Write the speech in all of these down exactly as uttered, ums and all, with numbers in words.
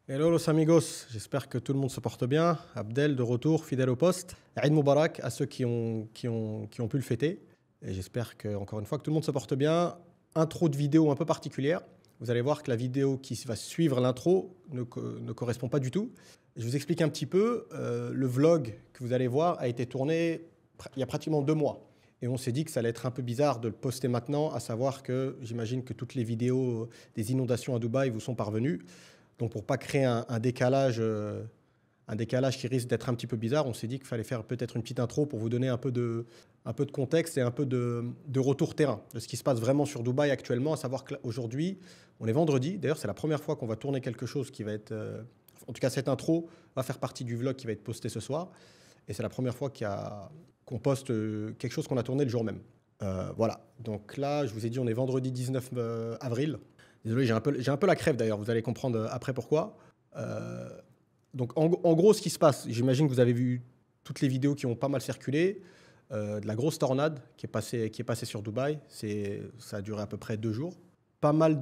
Hello los amigos, j'espère que tout le monde se porte bien. Abdel de retour, fidèle au poste. Eid Mubarak à ceux qui ont, qui ont, qui ont pu le fêter. Et j'espère que, encore une fois, que tout le monde se porte bien. Intro de vidéo un peu particulière. Vous allez voir que la vidéo qui va suivre l'intro ne, ne correspond pas du tout. Je vous explique un petit peu. Euh, le vlog que vous allez voir a été tourné il y a pratiquement deux mois. Et on s'est dit que ça allait être un peu bizarre de le poster maintenant, à savoir que j'imagine que toutes les vidéos des inondations à Dubaï vous sont parvenues. Donc pour ne pas créer un, un, décalage, euh, un décalage qui risque d'être un petit peu bizarre, on s'est dit qu'il fallait faire peut-être une petite intro pour vous donner un peu de, un peu de contexte et un peu de, de retour terrain de ce qui se passe vraiment sur Dubaï actuellement, à savoir qu'aujourd'hui, on est vendredi. D'ailleurs, c'est la première fois qu'on va tourner quelque chose qui va être... Euh, en tout cas, cette intro va faire partie du vlog qui va être posté ce soir. Et c'est la première fois qu'il y a, qu'on poste quelque chose qu'on a tourné le jour même. Euh, voilà. Donc là, je vous ai dit, on est vendredi dix-neuf avril. Désolé, j'ai un peu, j'ai un peu la crève d'ailleurs, vous allez comprendre après pourquoi. Euh, donc en, en gros, ce qui se passe, j'imagine que vous avez vu toutes les vidéos qui ont pas mal circulé, euh, de la grosse tornade qui est passée, qui est passée sur Dubaï. C'est, ça a duré à peu près deux jours. Pas mal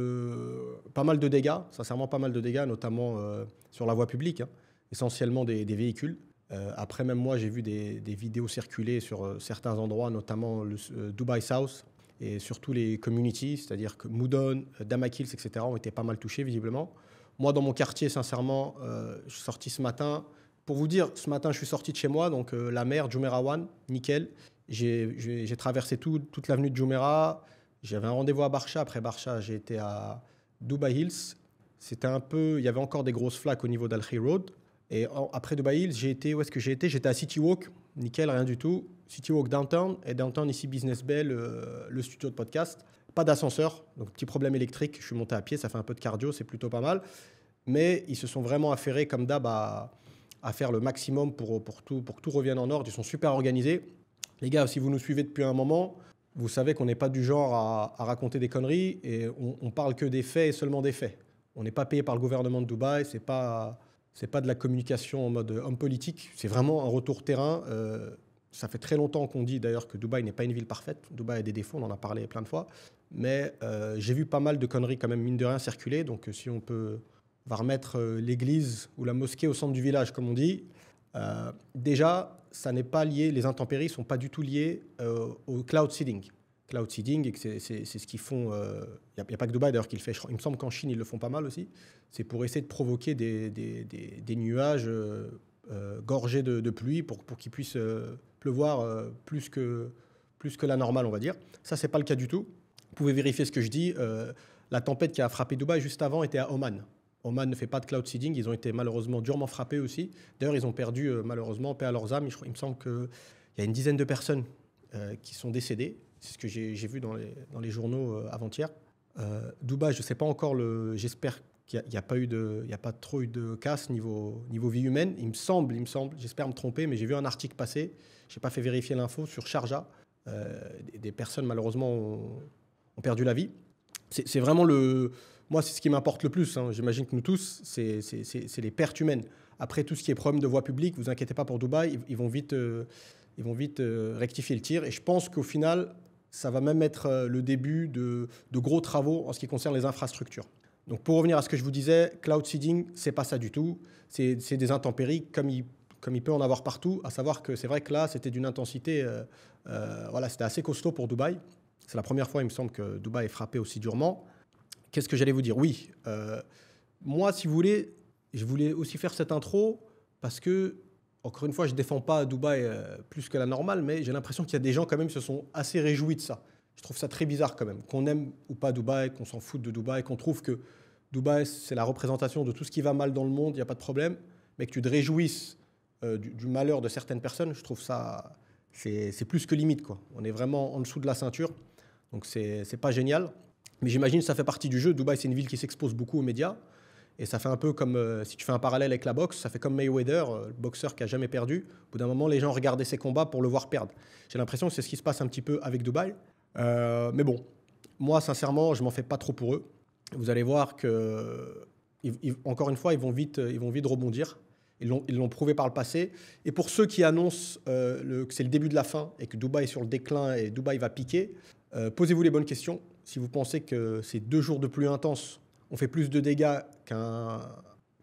de, pas mal de dégâts, sincèrement pas mal de dégâts, notamment euh, sur la voie publique, hein, essentiellement des, des véhicules. Euh, après, même moi, j'ai vu des, des vidéos circuler sur euh, certains endroits, notamment le euh, Dubai South, et surtout les communities, c'est-à-dire que Moudon, Damak Hills, et cetera, ont été pas mal touchés visiblement. Moi, dans mon quartier, sincèrement, euh, je suis sorti ce matin. Pour vous dire, ce matin, je suis sorti de chez moi, donc euh, la mer, Jumeirah One, nickel. J'ai, j'ai, j'ai traversé tout, toute l'avenue de Jumeirah. J'avais un rendez-vous à Barcha. Après Barcha, j'ai été à Dubai Hills. C'était un peu... Il y avait encore des grosses flaques au niveau d'Al Khir Road. Et en, après Dubai Hills, j'ai été... Où est-ce que j'ai été? J'étais à City Walk. Nickel, rien du tout. City Walk Downtown, et Downtown ici Business Bay, le, le studio de podcast. Pas d'ascenseur, donc petit problème électrique, je suis monté à pied, ça fait un peu de cardio, c'est plutôt pas mal. Mais ils se sont vraiment affairés comme d'hab à, à faire le maximum pour, pour, tout, pour que tout revienne en ordre. Ils sont super organisés. Les gars, si vous nous suivez depuis un moment, vous savez qu'on n'est pas du genre à, à raconter des conneries et on, on parle que des faits et seulement des faits. On n'est pas payé par le gouvernement de Dubaï, c'est pas, c'est pas de la communication en mode homme politique, c'est vraiment un retour terrain. Euh, Ça fait très longtemps qu'on dit d'ailleurs que Dubaï n'est pas une ville parfaite. Dubaï a des défauts, on en a parlé plein de fois. Mais euh, j'ai vu pas mal de conneries quand même, mine de rien, circuler. Donc si on peut, on va remettre euh, l'église ou la mosquée au centre du village, comme on dit. Euh, déjà, ça n'est pas lié, les intempéries ne sont pas du tout liées euh, au cloud seeding. Cloud seeding, c'est, c'est, c'est ce qu'ils font. Il euh, n'y a, a pas que Dubaï d'ailleurs qui le fait. Il me semble qu'en Chine, ils le font pas mal aussi. C'est pour essayer de provoquer des, des, des, des nuages euh, euh, gorgés de, de pluie pour, pour qu'ils puissent... Euh, pleuvoir euh, plus, que, plus que la normale, on va dire. Ça, ce n'est pas le cas du tout. Vous pouvez vérifier ce que je dis. Euh, la tempête qui a frappé Dubaï juste avant était à Oman. Oman ne fait pas de cloud seeding. Ils ont été malheureusement durement frappés aussi. D'ailleurs, ils ont perdu, euh, malheureusement, paix à leurs âmes. Il me semble qu'il y a une dizaine de personnes euh, qui sont décédées. C'est ce que j'ai, j'ai vu dans les, dans les journaux euh, avant-hier. Euh, Dubaï, je ne sais pas encore, le, j'espère qu'il n'y a, a pas eu de, il y a pas trop eu de casse niveau, niveau vie humaine. Il me semble, il me semble, j'espère me tromper, mais j'ai vu un article passer. Je n'ai pas fait vérifier l'info sur Sharjah. Euh, des, des personnes, malheureusement, ont, ont perdu la vie. C'est, c'est vraiment le... Moi, c'est ce qui m'importe le plus. Hein. J'imagine que nous tous, c'est, c'est, c'est, c'est les pertes humaines. Après, tout ce qui est problème de voie publique, vous inquiétez pas pour Dubaï, ils, ils vont vite, euh, ils vont vite euh, rectifier le tir. Et je pense qu'au final, ça va même être euh, le début de, de gros travaux en ce qui concerne les infrastructures. Donc, pour revenir à ce que je vous disais, cloud seeding, c'est pas ça du tout. C'est, c'est des intempéries comme il comme il peut en avoir partout, à savoir que c'est vrai que là, c'était d'une intensité, euh, euh, voilà, c'était assez costaud pour Dubaï. C'est la première fois, il me semble, que Dubaï est frappé aussi durement. Qu'est-ce que j'allais vous dire? Oui, euh, moi, si vous voulez, je voulais aussi faire cette intro parce que, encore une fois, je ne défends pas Dubaï euh, plus que la normale, mais j'ai l'impression qu'il y a des gens quand même qui se sont assez réjouis de ça. Je trouve ça très bizarre quand même, qu'on aime ou pas Dubaï, qu'on s'en foute de Dubaï, qu'on trouve que Dubaï, c'est la représentation de tout ce qui va mal dans le monde, il n'y a pas de problème, mais que tu te réjouisses Euh, du, du malheur de certaines personnes, je trouve ça, c'est, c'est plus que limite, quoi. On est vraiment en dessous de la ceinture, donc c'est, c'est pas génial. Mais j'imagine que ça fait partie du jeu. Dubaï, c'est une ville qui s'expose beaucoup aux médias, et ça fait un peu comme, euh, si tu fais un parallèle avec la boxe, ça fait comme Mayweather, euh, le boxeur qui a jamais perdu. Au bout d'un moment, les gens regardaient ses combats pour le voir perdre. J'ai l'impression que c'est ce qui se passe un petit peu avec Dubaï. Euh, mais bon, moi, sincèrement, je m'en fais pas trop pour eux. Vous allez voir que, ils, ils, encore une fois, ils vont vite, ils vont vite rebondir. Ils l'ont, ils l'ont prouvé par le passé. Et pour ceux qui annoncent euh, le, que c'est le début de la fin et que Dubaï est sur le déclin et Dubaï va piquer, euh, posez-vous les bonnes questions. Si vous pensez que ces deux jours de pluie intense ont fait plus de dégâts qu'un,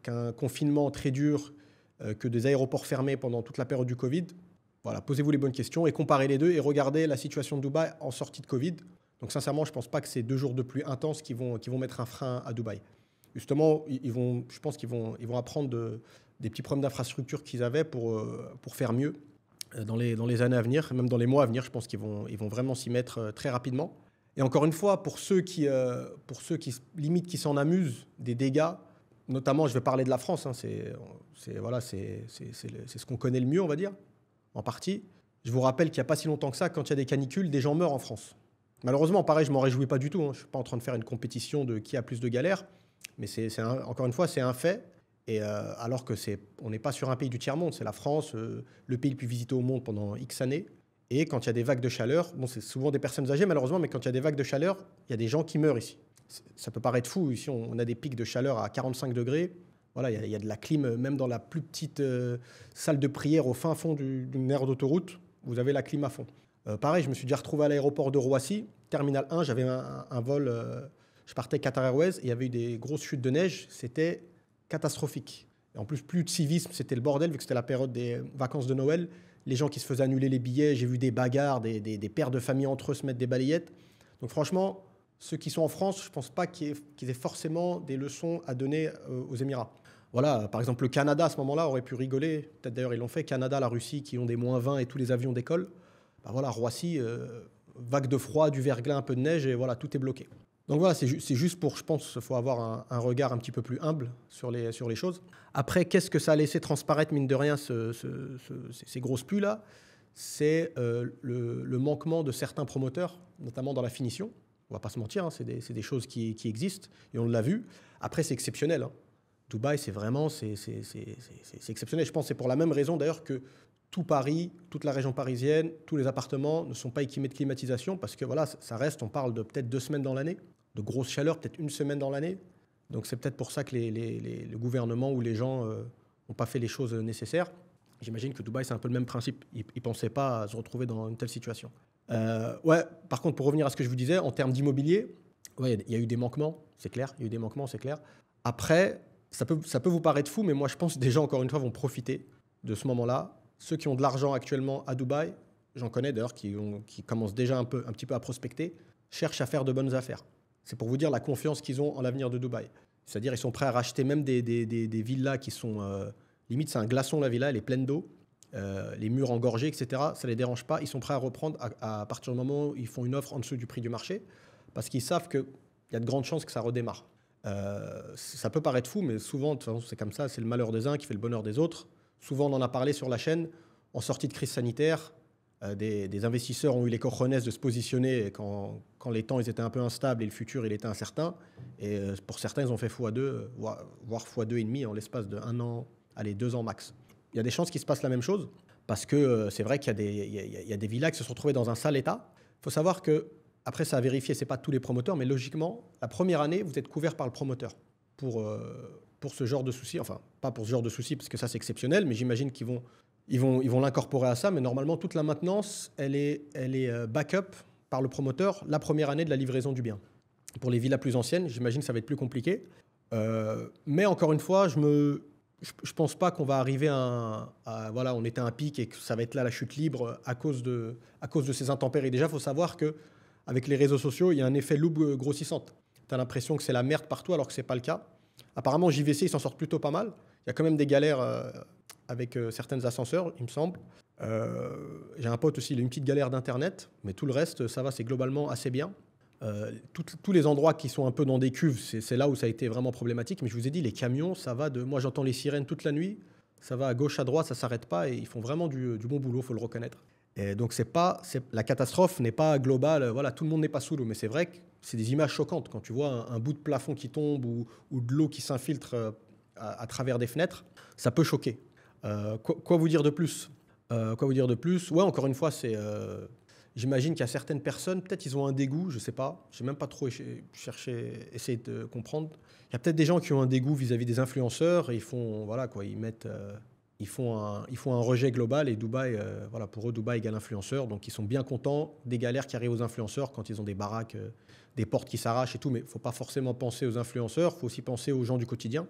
qu'un confinement très dur, euh, que des aéroports fermés pendant toute la période du Covid. Voilà, posez-vous les bonnes questions et comparez les deux et regardez la situation de Dubaï en sortie de Covid. Donc sincèrement, je ne pense pas que c'est deux jours de pluie intense qui vont, qui vont mettre un frein à Dubaï. Justement, ils vont, je pense qu'ils vont, ils vont apprendre de, des petits problèmes d'infrastructure qu'ils avaient pour, euh, pour faire mieux dans les, dans les années à venir, même dans les mois à venir. Je pense qu'ils vont, ils vont vraiment s'y mettre euh, très rapidement. Et encore une fois, pour ceux qui, euh, pour ceux qui limite qui s'en amusent des dégâts, notamment, je vais parler de la France, hein, c'est, c'est, voilà, c'est, c'est, c'est, le, c'est ce qu'on connaît le mieux, on va dire, en partie. Je vous rappelle qu'il n'y a pas si longtemps que ça, quand il y a des canicules, des gens meurent en France. Malheureusement, pareil, je ne m'en réjouis pas du tout. Hein. Je ne suis pas en train de faire une compétition de qui a plus de galères. Mais c'est, c'est un, encore une fois, c'est un fait. Et euh, alors que c'est, on n'est pas sur un pays du tiers-monde, c'est la France, euh, le pays le plus visité au monde pendant X années. Et quand il y a des vagues de chaleur, bon, c'est souvent des personnes âgées malheureusement, mais quand il y a des vagues de chaleur, il y a des gens qui meurent ici. Ça peut paraître fou, ici on a des pics de chaleur à quarante-cinq degrés. Voilà, il y a, il y a de la clim, même dans la plus petite euh, salle de prière au fin fond du, d'une aire d'autoroute, vous avez la clim à fond. Euh, pareil, je me suis déjà retrouvé à l'aéroport de Roissy, terminal un, j'avais un, un vol, euh, je partais Qatar Airways, et il y avait eu des grosses chutes de neige, c'était catastrophique. Et en plus, plus de civisme, c'était le bordel, vu que c'était la période des vacances de Noël. Les gens qui se faisaient annuler les billets, j'ai vu des bagarres, des, des, des pères de famille entre eux se mettre des balayettes. Donc franchement, ceux qui sont en France, je ne pense pas qu'ils aient, qu'ils aient forcément des leçons à donner euh, aux Émirats. Voilà, par exemple, le Canada, à ce moment-là, aurait pu rigoler. Peut-être d'ailleurs, ils l'ont fait. Canada, la Russie, qui ont des moins vingt et tous les avions décollent. Ben voilà, Roissy, euh, vague de froid, du verglas, un peu de neige, et voilà, tout est bloqué. Donc voilà, c'est, ju- c'est juste pour, je pense, il faut avoir un, un regard un petit peu plus humble sur les, sur les choses. Après, qu'est-ce que ça a laissé transparaître, mine de rien, ce, ce, ce, ces, ces grosses pluies là? C'est euh, le, le manquement de certains promoteurs, notamment dans la finition. On ne va pas se mentir, hein, c'est, des, c'est des choses qui, qui existent, et on l'a vu. Après, c'est exceptionnel. Hein. Dubaï, c'est vraiment c'est, c'est, c'est, c'est, c'est exceptionnel. Je pense que c'est pour la même raison, d'ailleurs, que tout Paris, toute la région parisienne, tous les appartements ne sont pas équipés de climatisation, parce que voilà, ça reste, on parle de peut-être deux semaines dans l'année, de grosses chaleurs, peut-être une semaine dans l'année. Donc c'est peut-être pour ça que les, les, les, le gouvernement ou les gens n'ont euh, pas fait les choses nécessaires. J'imagine que Dubaï, c'est un peu le même principe. Ils ne pensaient pas à se retrouver dans une telle situation. Euh, ouais, par contre, pour revenir à ce que je vous disais, en termes d'immobilier, ouais, il y a eu des manquements, c'est clair. Il y a eu des manquements, c'est clair. Après, ça peut, ça peut vous paraître fou, mais moi, je pense que des gens, encore une fois, vont profiter de ce moment-là. Ceux qui ont de l'argent actuellement à Dubaï, j'en connais d'ailleurs qui, ont, qui commencent déjà un, peu, un petit peu à prospecter, cherchent à faire de bonnes affaires. C'est pour vous dire la confiance qu'ils ont en l'avenir de Dubaï. C'est-à-dire ils sont prêts à racheter même des, des, des, des villas qui sont... Euh, limite, c'est un glaçon, la villa, elle est pleine d'eau. Euh, les murs engorgés, et cetera. Ça ne les dérange pas. Ils sont prêts à reprendre à, à partir du moment où ils font une offre en dessous du prix du marché parce qu'ils savent qu'il y a de grandes chances que ça redémarre. Euh, ça peut paraître fou, mais souvent, de toute façon, c'est comme ça. C'est le malheur des uns qui fait le bonheur des autres. Souvent, on en a parlé sur la chaîne. En sortie de crise sanitaire, euh, des, des investisseurs ont eu les cojones de se positionner quand, quand les temps ils étaient un peu instables et le futur il était incertain. Et euh, pour certains, ils ont fait fois deux, voire, voire fois deux et demi en l'espace d'un an, allez, deux ans max. Il y a des chances qu'il se passe la même chose parce que euh, c'est vrai qu'il y a, des, il y a, il y a des villas qui se sont retrouvées dans un sale état. Il faut savoir que, après ça a vérifié, ce n'est pas tous les promoteurs, mais logiquement, la première année, vous êtes couvert par le promoteur pour, euh, pour ce genre de soucis. Enfin, pas pour ce genre de soucis parce que ça c'est exceptionnel, mais j'imagine qu'ils vont... Ils vont, ils vont l'incorporer à ça, mais normalement, toute la maintenance, elle est, elle est backup par le promoteur la première année de la livraison du bien. Pour les villas plus anciennes, j'imagine que ça va être plus compliqué. Euh, mais encore une fois, je ne je, je pense pas qu'on va arriver à, un, à... Voilà, on était à un pic et que ça va être là la chute libre à cause de, à cause de ces intempéries. Déjà, il faut savoir qu'avec les réseaux sociaux, il y a un effet loupe grossissante. Tu as l'impression que c'est la merde partout alors que ce n'est pas le cas. Apparemment, J V C, ils s'en sortent plutôt pas mal. Il y a quand même des galères... Euh, avec euh, certains ascenseurs, il me semble. Euh, j'ai un pote aussi, il a une petite galère d'Internet, mais tout le reste, ça va, c'est globalement assez bien. Euh, tout, tous les endroits qui sont un peu dans des cuves, c'est, c'est là où ça a été vraiment problématique. Mais je vous ai dit, les camions, ça va de... Moi, j'entends les sirènes toute la nuit, ça va à gauche, à droite, ça ne s'arrête pas, et ils font vraiment du, du bon boulot, il faut le reconnaître. Et donc, c'est pas, c'est, la catastrophe n'est pas globale, voilà, tout le monde n'est pas sous l'eau, mais c'est vrai que c'est des images choquantes. Quand tu vois un, un bout de plafond qui tombe ou, ou de l'eau qui s'infiltre euh, à, à travers des fenêtres, ça peut choquer. Euh, quoi, quoi vous dire de plus euh, Quoi vous dire de plus Ouais, encore une fois, c'est. Euh, j'imagine qu'il y a certaines personnes, peut-être ils ont un dégoût, je ne sais pas. Je n'ai même pas trop cherché, essayé de comprendre. Il y a peut-être des gens qui ont un dégoût vis-à-vis des influenceurs et ils font, voilà quoi, ils mettent, euh, ils font un, ils font un rejet global et Dubaï, euh, voilà, pour eux, Dubaï égale influenceur, donc ils sont bien contents des galères qui arrivent aux influenceurs quand ils ont des baraques, euh, des portes qui s'arrachent et tout. Mais il ne faut pas forcément penser aux influenceurs, il faut aussi penser aux gens du quotidien.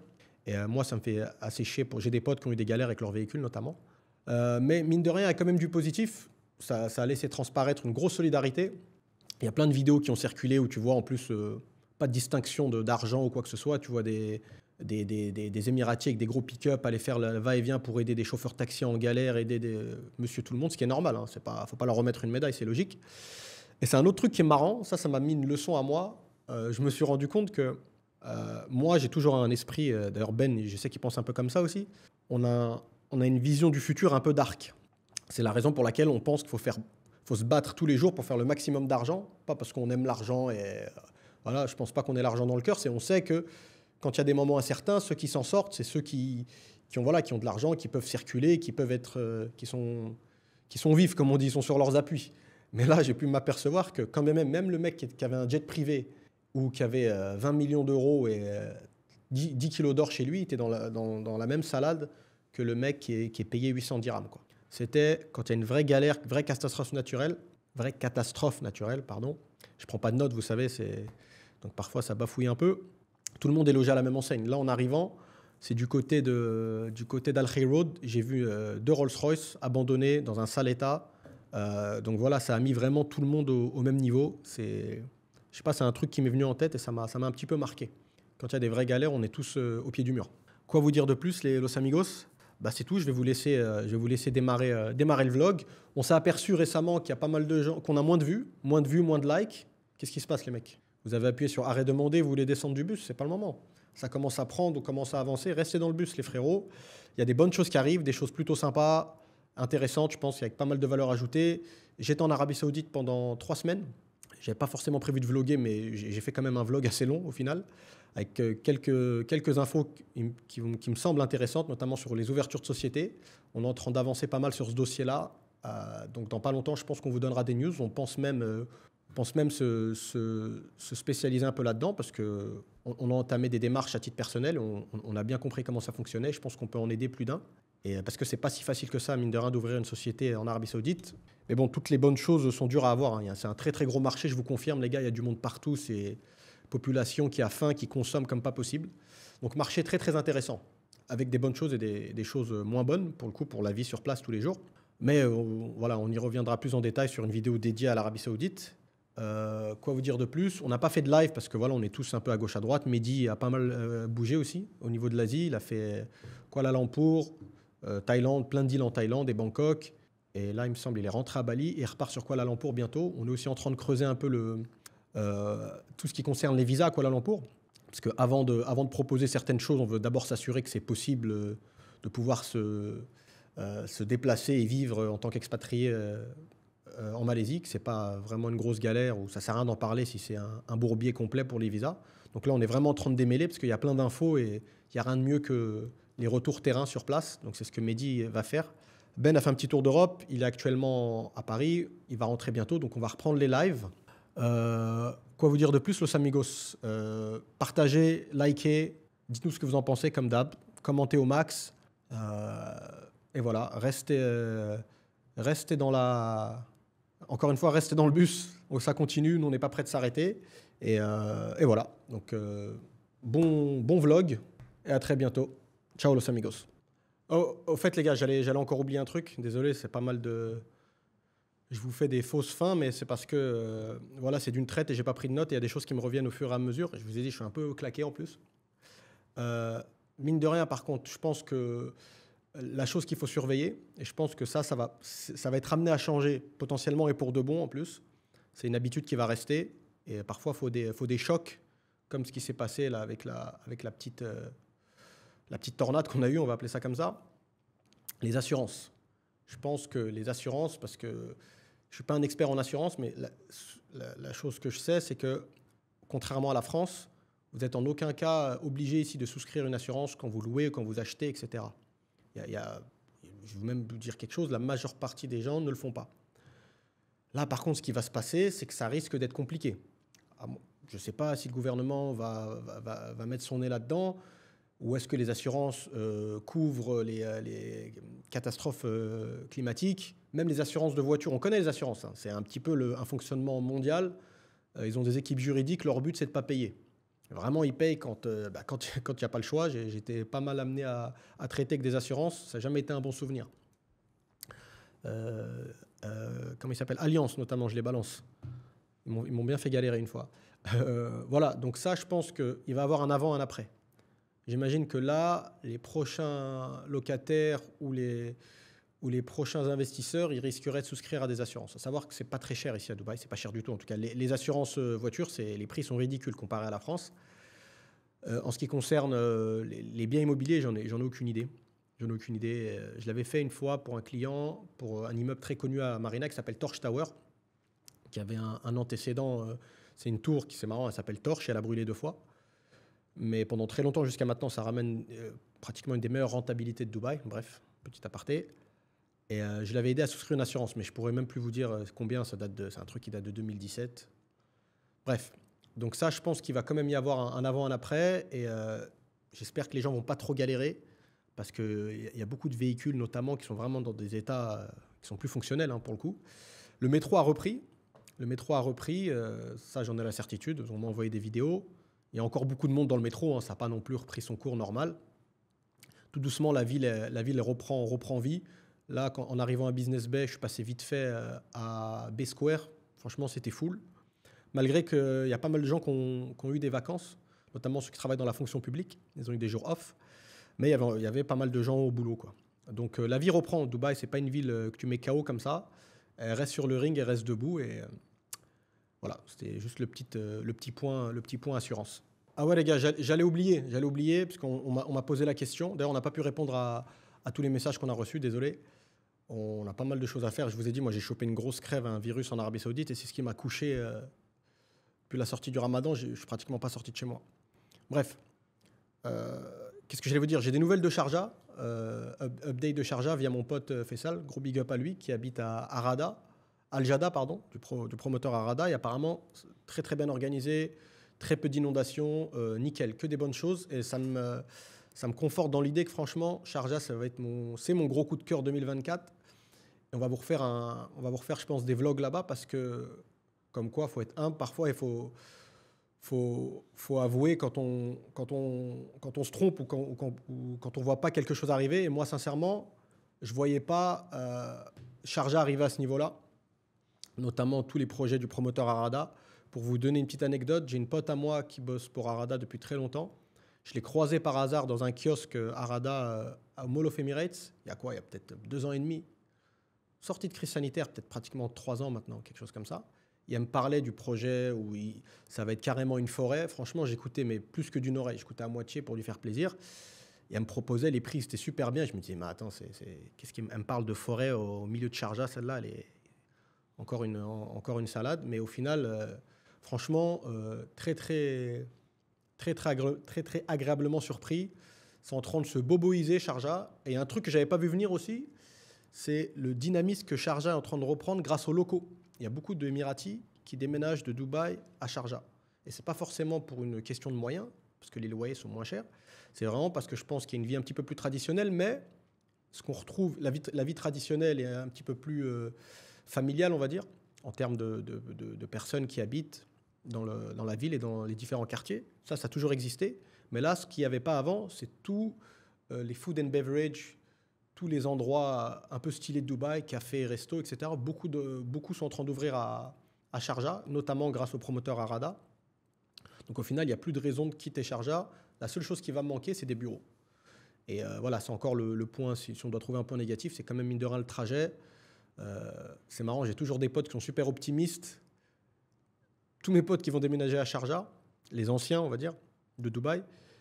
Et euh, moi, ça me fait assez chier. Pour... J'ai des potes qui ont eu des galères avec leur véhicule, notamment. Euh, mais mine de rien, il y a quand même du positif. Ça, ça a laissé transparaître une grosse solidarité. Il y a plein de vidéos qui ont circulé où tu vois en plus euh, pas de distinction de, d'argent ou quoi que ce soit. Tu vois des, des, des, des, des Émiratiers avec des gros pick-up aller faire le va-et-vient pour aider des chauffeurs taxi en galère, aider des, monsieur tout le monde, ce qui est normal. Hein. Il ne faut pas leur remettre une médaille, c'est logique. Et c'est un autre truc qui est marrant. Ça, ça m'a mis une leçon à moi. Euh, je me suis rendu compte que euh, moi, j'ai toujours un esprit, euh, d'ailleurs Ben, je sais qu'il pense un peu comme ça aussi, on a, on a une vision du futur un peu dark. C'est la raison pour laquelle on pense qu'il faut, faire, faut se battre tous les jours pour faire le maximum d'argent, pas parce qu'on aime l'argent. Et euh, voilà, je ne pense pas qu'on ait l'argent dans le cœur, c'est on sait que quand il y a des moments incertains, ceux qui s'en sortent, c'est ceux qui, qui, ont, voilà, qui ont de l'argent, qui peuvent circuler, qui, peuvent être, euh, qui, sont, qui sont vifs, comme on dit, ils sont sur leurs appuis. Mais là, j'ai pu m'apercevoir que quand même, même le mec qui avait un jet privé ou qui avait euh, vingt millions d'euros et euh, dix, dix kilos d'or chez lui, était dans la, dans, dans la même salade que le mec qui est, qui est payé huit cents dirhams, quoi. C'était quand il y a une vraie galère, vraie catastrophe naturelle, vraie catastrophe naturelle, pardon. Je prends pas de notes, vous savez, c'est... donc parfois ça bafouille un peu. Tout le monde est logé à la même enseigne. Là, en arrivant, c'est du côté de, du côté d'Al Khair Road. J'ai vu euh, deux Rolls-Royce abandonnés dans un sale état. Euh, donc voilà, ça a mis vraiment tout le monde au, au même niveau. C'est, je sais pas, c'est un truc qui m'est venu en tête et ça m'a, ça m'a un petit peu marqué. Quand il y a des vraies galères, on est tous euh, au pied du mur. Quoi vous dire de plus, les Los Amigos ? Bah c'est tout, je vais vous laisser, euh, je vais vous laisser démarrer, euh, démarrer le vlog. On s'est aperçu récemment qu'il y a pas mal de gens, qu'on a moins de vues, moins de vues, moins de likes. Qu'est-ce qui se passe, les mecs ? Vous avez appuyé sur arrêt demander, vous voulez descendre du bus, c'est pas le moment. Ça commence à prendre, on commence à avancer, restez dans le bus, les frérots. Il y a des bonnes choses qui arrivent, des choses plutôt sympas, intéressantes, je pense, avec pas mal de valeur ajoutée. J'étais en Arabie Saoudite pendant trois semaines. Je n'avais pas forcément prévu de vlogger, mais j'ai fait quand même un vlog assez long au final, avec quelques, quelques infos qui, qui, qui me semblent intéressantes, notamment sur les ouvertures de société. On est en train d'avancer pas mal sur ce dossier-là. Euh, donc dans pas longtemps, je pense qu'on vous donnera des news. On pense même, euh, on pense même se, se, se spécialiser un peu là-dedans parce qu'on on a entamé des démarches à titre personnel. On, on a bien compris comment ça fonctionnait. Je pense qu'on peut en aider plus d'un. Et parce que c'est pas si facile que ça, mine de rien, d'ouvrir une société en Arabie Saoudite. Mais bon, toutes les bonnes choses sont dures à avoir. Hein. C'est un très très gros marché, je vous confirme, les gars. Il y a du monde partout. C'est population qui a faim, qui consomme comme pas possible. Donc marché très très intéressant, avec des bonnes choses et des, des choses moins bonnes pour le coup pour la vie sur place tous les jours. Mais euh, voilà, on y reviendra plus en détail sur une vidéo dédiée à l'Arabie Saoudite. Euh, quoi vous dire de plus ? On n'a pas fait de live parce que voilà, on est tous un peu à gauche à droite. Mehdi a pas mal euh, bougé aussi au niveau de l'Asie. Il a fait Kuala Lumpur, euh, Thaïlande, plein d'îles en Thaïlande et Bangkok. Et là, il me semble, il est rentré à Bali et repart sur Kuala Lumpur bientôt. On est aussi en train de creuser un peu le, euh, tout ce qui concerne les visas à Kuala Lumpur. Parce qu'avant de, avant de proposer certaines choses, on veut d'abord s'assurer que c'est possible de pouvoir se, euh, se déplacer et vivre en tant qu'expatrié euh, euh, en Malaisie, que ce n'est pas vraiment une grosse galère ou ça ne sert à rien d'en parler si c'est un, un bourbier complet pour les visas. Donc là, on est vraiment en train de démêler parce qu'il y a plein d'infos et il n'y a rien de mieux que les retours terrain sur place. Donc c'est ce que Mehdi va faire. Ben a fait un petit tour d'Europe. Il est actuellement à Paris. Il va rentrer bientôt, donc on va reprendre les lives. Euh, quoi vous dire de plus, Los Amigos ? euh, Partagez, likez, dites-nous ce que vous en pensez comme d'hab, commentez au max, euh, et voilà, restez, euh, restez dans la... Encore une fois, restez dans le bus, ça continue, nous on n'est pas prêts de s'arrêter, et, euh, et voilà, donc euh, bon, bon vlog, et à très bientôt. Ciao Los Amigos. Oh, au fait les gars, j'allais, j'allais encore oublier un truc, désolé, c'est pas mal de... Je vous fais des fausses fins, mais c'est parce que euh, voilà, c'est d'une traite et j'ai pas pris de notes et il y a des choses qui me reviennent au fur et à mesure. Je vous ai dit, je suis un peu claqué en plus. Euh, mine de rien, par contre, je pense que la chose qu'il faut surveiller, et je pense que ça, ça va, ça va être amené à changer potentiellement et pour de bon en plus. C'est une habitude qui va rester et parfois il faut des, faut des chocs, comme ce qui s'est passé là avec la, avec la petite, euh, la petite tornade qu'on a eue, on va appeler ça comme ça. Les assurances. Je pense que les assurances, parce que je ne suis pas un expert en assurance, mais la, la, la chose que je sais, c'est que, contrairement à la France, vous n'êtes en aucun cas obligé ici de souscrire une assurance quand vous louez, quand vous achetez, et cetera. Il y a, il y a, je vais même vous dire quelque chose, la majeure partie des gens ne le font pas. Là, par contre, ce qui va se passer, c'est que ça risque d'être compliqué. Je ne sais pas si le gouvernement va, va, va, va mettre son nez là-dedans, ou est-ce que les assurances euh, couvrent les, les catastrophes euh, climatiques, même les assurances de voitures. On connaît les assurances, hein. C'est un petit peu le, un fonctionnement mondial. Euh, ils ont des équipes juridiques, leur but, c'est de ne pas payer. Vraiment, ils payent quand euh, bah, quand quand il n'y a pas le choix. J'ai- J'étais pas mal amené à, à traiter avec des assurances. Ça n'a jamais été un bon souvenir. Euh, euh, comment il s'appelle? Alliance, notamment, je les balance. Ils m'ont ils m'ont bien fait galérer une fois. Euh, voilà, donc ça, je pense qu'il va y avoir un avant, un après. J'imagine que là, les prochains locataires ou les, ou les prochains investisseurs, ils risqueraient de souscrire à des assurances. À savoir que c'est pas très cher ici à Dubaï, c'est pas cher du tout. En tout cas, les, les assurances euh, voitures, c'est, les prix sont ridicules comparés à la France. Euh, en ce qui concerne euh, les, les biens immobiliers, j'en ai, j'en ai aucune idée. J'en ai aucune idée. Euh, Je l'avais fait une fois pour un client, pour un immeuble très connu à Marina qui s'appelle Torch Tower, qui avait un, un antécédent. euh, c'est une tour qui, c'est marrant, elle s'appelle Torch et elle a brûlé deux fois. Mais pendant très longtemps, jusqu'à maintenant, ça ramène euh, pratiquement une des meilleures rentabilités de Dubaï. Bref, petit aparté. Et euh, je l'avais aidé à souscrire une assurance, mais je pourrais même plus vous dire euh, combien. Ça date de, c'est un truc qui date de deux mille dix-sept. Bref, donc ça, je pense qu'il va quand même y avoir un, un avant, un après. Et euh, j'espère que les gens vont pas trop galérer, parce qu'il y, y a beaucoup de véhicules, notamment, qui sont vraiment dans des états euh, qui sont plus fonctionnels, hein, pour le coup. Le métro a repris. Le métro a repris. euh, ça, j'en ai la certitude. On m'a envoyé des vidéos. Il y a encore beaucoup de monde dans le métro. Hein, ça n'a pas non plus repris son cours normal. Tout doucement, la ville, euh, la ville reprend, reprend vie. Là, quand- en arrivant à Business Bay, je suis passé vite fait euh, à Bay Square. Franchement, c'était full. Malgré qu'il y a pas mal de gens qui ont, qui ont eu des vacances, notamment ceux qui travaillent dans la fonction publique. Ils ont eu des jours off. Mais il y avait, il y avait pas mal de gens au boulot, quoi. Donc euh, la vie reprend. Dubaï, c'est pas une ville euh, que tu mets K O comme ça. Elle reste sur le ring, elle reste debout. Et euh, voilà, c'était juste le petit, euh, le, petit point, le petit point assurance. Ah ouais les gars, j'allais j'allais oublier, j'allais oublier, parce qu'on on m'a on m'a posé la question. D'ailleurs, on n'a pas pu répondre à, à tous les messages qu'on a reçus, désolé. On a pas mal de choses à faire. Je vous ai dit, moi j'ai chopé une grosse crève, un virus en Arabie Saoudite, et c'est ce qui m'a couché euh, depuis la sortie du Ramadan. Je je suis pratiquement pas sorti de chez moi. Bref, euh, qu'est-ce que j'allais vous dire? J'ai des nouvelles de Sharjah, euh, up- update de Sharjah via mon pote euh, Faisal, gros big up à lui, qui habite à Arada, Al-Jada, pardon, du, pro- du promoteur Arada, et apparemment c'est très très bien organisé, très peu d'inondations, euh, nickel, que des bonnes choses, et ça me, ça me conforte dans l'idée que franchement, Sharjah, ça va être mon, c'est mon gros coup de cœur deux mille vingt-quatre, et on va vous refaire, un, on va vous refaire je pense, des vlogs là-bas, parce que, comme quoi, il faut être humble, parfois il faut faut, faut avouer quand on, quand, on, quand on se trompe ou quand, ou quand, ou quand on ne voit pas quelque chose arriver. Et moi, sincèrement, je ne voyais pas euh, Sharjah arriver à ce niveau-là, notamment tous les projets du promoteur Arada. Pour vous donner une petite anecdote, j'ai une pote à moi qui bosse pour Arada depuis très longtemps. Je l'ai croisé par hasard dans un kiosque Arada euh, à Mall of Emirates. Il y a quoi? Il y a peut-être deux ans et demi. Sortie de crise sanitaire, peut-être pratiquement trois ans maintenant, quelque chose comme ça. Et elle me parlait du projet où il- ça va être carrément une forêt. Franchement, j'écoutais, mais plus que d'une oreille. J'écoutais à moitié pour lui faire plaisir. Et elle me proposait les prix, c'était super bien. Je me disais, mais attends, c'est, c'est- qu'est-ce qu'il me elle me parle de forêt au milieu de Sharjah, celle-là, elle est encore une, en- encore une salade. Mais au final, euh, franchement, euh, très, très, très, très, agré- très, très agréablement surpris. C'est en train de se boboiser, Sharjah. Et un truc que j'avais pas vu venir aussi, c'est le dynamisme que Sharjah est en train de reprendre grâce aux locaux. Il y a beaucoup d'Émiratis qui déménagent de Dubaï à Sharjah. Et ce n'est pas forcément pour une question de moyens, parce que les loyers sont moins chers. C'est vraiment parce que je pense qu'il y a une vie un petit peu plus traditionnelle, mais ce qu'on retrouve, la vie, la vie traditionnelle est un petit peu plus euh, familiale, on va dire, en termes de, de- de- de personnes qui habitent dans, le- dans la ville et dans les différents quartiers. Ça, ça a toujours existé. Mais là, ce qu'il n'y avait pas avant, c'est tous euh, les food and beverage, tous les endroits un peu stylés de Dubaï, cafés, restos, et cetera. Beaucoup, de, beaucoup sont en train d'ouvrir à, à Sharjah, notamment grâce au promoteur Arada. Donc au final, il n'y a plus de raison de quitter Sharjah. La seule chose qui va me manquer, c'est des bureaux. Et euh, voilà, c'est encore le, le point, si, si on doit trouver un point négatif, c'est quand même mine de rien le trajet. Euh, c'est marrant, j'ai toujours des potes qui sont super optimistes. Tous mes potes qui vont déménager à Sharjah, les anciens, on va dire, de Dubaï,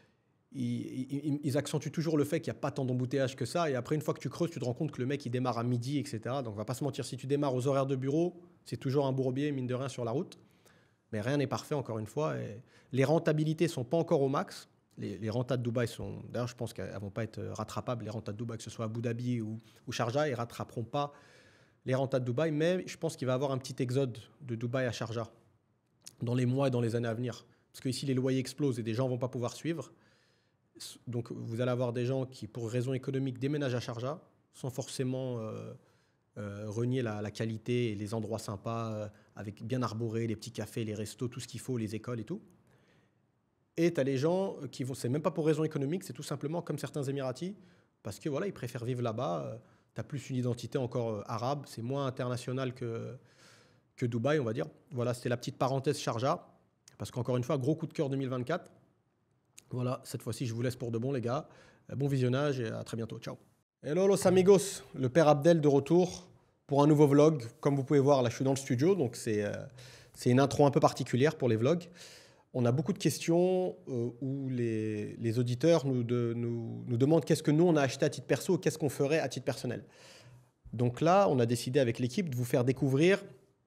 ils, ils- ils accentuent toujours le fait qu'il n'y a pas tant d'embouteillage que ça. Et après, une fois que tu creuses, tu te rends compte que le mec, il démarre à midi, et cetera. Donc, on va pas se mentir, si tu démarres aux horaires de bureau, c'est toujours un bourbier, mine de rien, sur la route. Mais rien n'est parfait, encore une fois. Et les rentabilités sont pas encore au max. Les, les rentas de Dubaï sont... D'ailleurs, je pense qu'elles ne vont pas être rattrapables. Les rentas de Dubaï, que ce soit Abu Dhabi ou, ou Sharjah, ils ne rattraperont pas les rentas de Dubaï. Mais je pense qu'il va y avoir un petit exode de Dubaï à Sharjah dans les mois et dans les années à venir. Parce qu'ici, les loyers explosent et des gens ne vont pas pouvoir suivre. Donc, vous allez avoir des gens qui, pour raisons économiques, déménagent à Sharjah sans forcément euh, euh, renier la, la qualité et les endroits sympas, euh, avec bien arborés, les petits cafés, les restos, tout ce qu'il faut, les écoles et tout. Et tu as les gens qui vont, c'est même pas pour raison économique, c'est tout simplement comme certains Émiratis, parce que voilà, ils préfèrent vivre là-bas. Tu as plus une identité encore euh, arabe, c'est moins international que, que Dubaï, on va dire. Voilà, c'était la petite parenthèse Sharjah, parce qu'encore une fois, gros coup de cœur deux mille vingt-quatre. Voilà, cette fois-ci, je vous laisse pour de bon, les gars. Bon visionnage et à très bientôt. Ciao. Hello los amigos, le père Abdel de retour pour un nouveau vlog. Comme vous pouvez voir, là, je suis dans le studio, donc c'est euh, c'est une intro un peu particulière pour les vlogs. On a beaucoup de questions euh, où les, les auditeurs nous, de, nous, nous demandent qu'est-ce que nous, on a acheté à titre perso ou qu'est-ce qu'on ferait à titre personnel. Donc là, on a décidé avec l'équipe de vous faire découvrir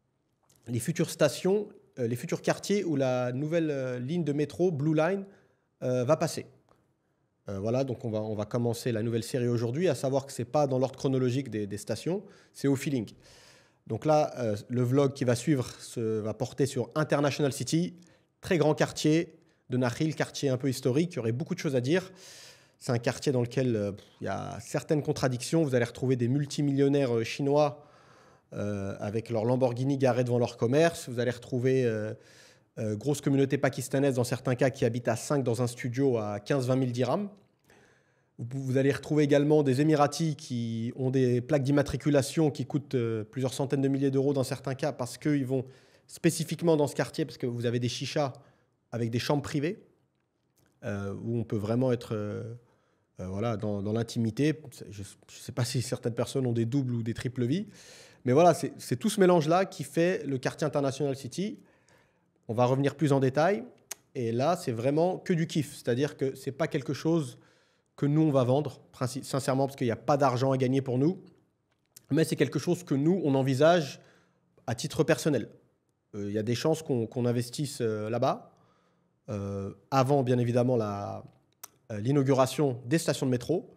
les futures stations, euh, les futurs quartiers où la nouvelle euh, ligne de métro, Blue Line, euh, va passer. Euh, voilà, donc on va, on va commencer la nouvelle série aujourd'hui, à savoir que ce n'est pas dans l'ordre chronologique des, des stations, c'est au feeling. Donc là, euh, le vlog qui va suivre se, va porter sur International City, très grand quartier de Nakhil, quartier un peu historique, il y aurait beaucoup de choses à dire. C'est un quartier dans lequel euh, il y a certaines contradictions. Vous allez retrouver des multimillionnaires euh, chinois euh, avec leur Lamborghini garés devant leur commerce. Vous allez retrouver euh, euh, grosse communauté pakistanaise dans certains cas qui habitent à cinq dans un studio à quinze à vingt mille dirhams. Vous, vous allez retrouver également des Émiratis qui ont des plaques d'immatriculation qui coûtent euh, plusieurs centaines de milliers d'euros dans certains cas parce qu'ils vont spécifiquement dans ce quartier, parce que vous avez des chichas avec des chambres privées euh, où on peut vraiment être euh, euh, voilà, dans, dans l'intimité. Je ne sais pas si certaines personnes ont des doubles ou des triples vies, mais voilà, c'est tout ce mélange-là qui fait le quartier International City. On va revenir plus en détail. Et là, c'est vraiment que du kiff. C'est-à-dire que ce n'est pas quelque chose que nous, on va vendre, sincèrement, parce qu'il n'y a pas d'argent à gagner pour nous. Mais c'est quelque chose que nous, on envisage à titre personnel. Il euh, y a des chances qu'on qu'on investisse euh, là-bas, euh, avant bien évidemment euh, l'inauguration des stations de métro.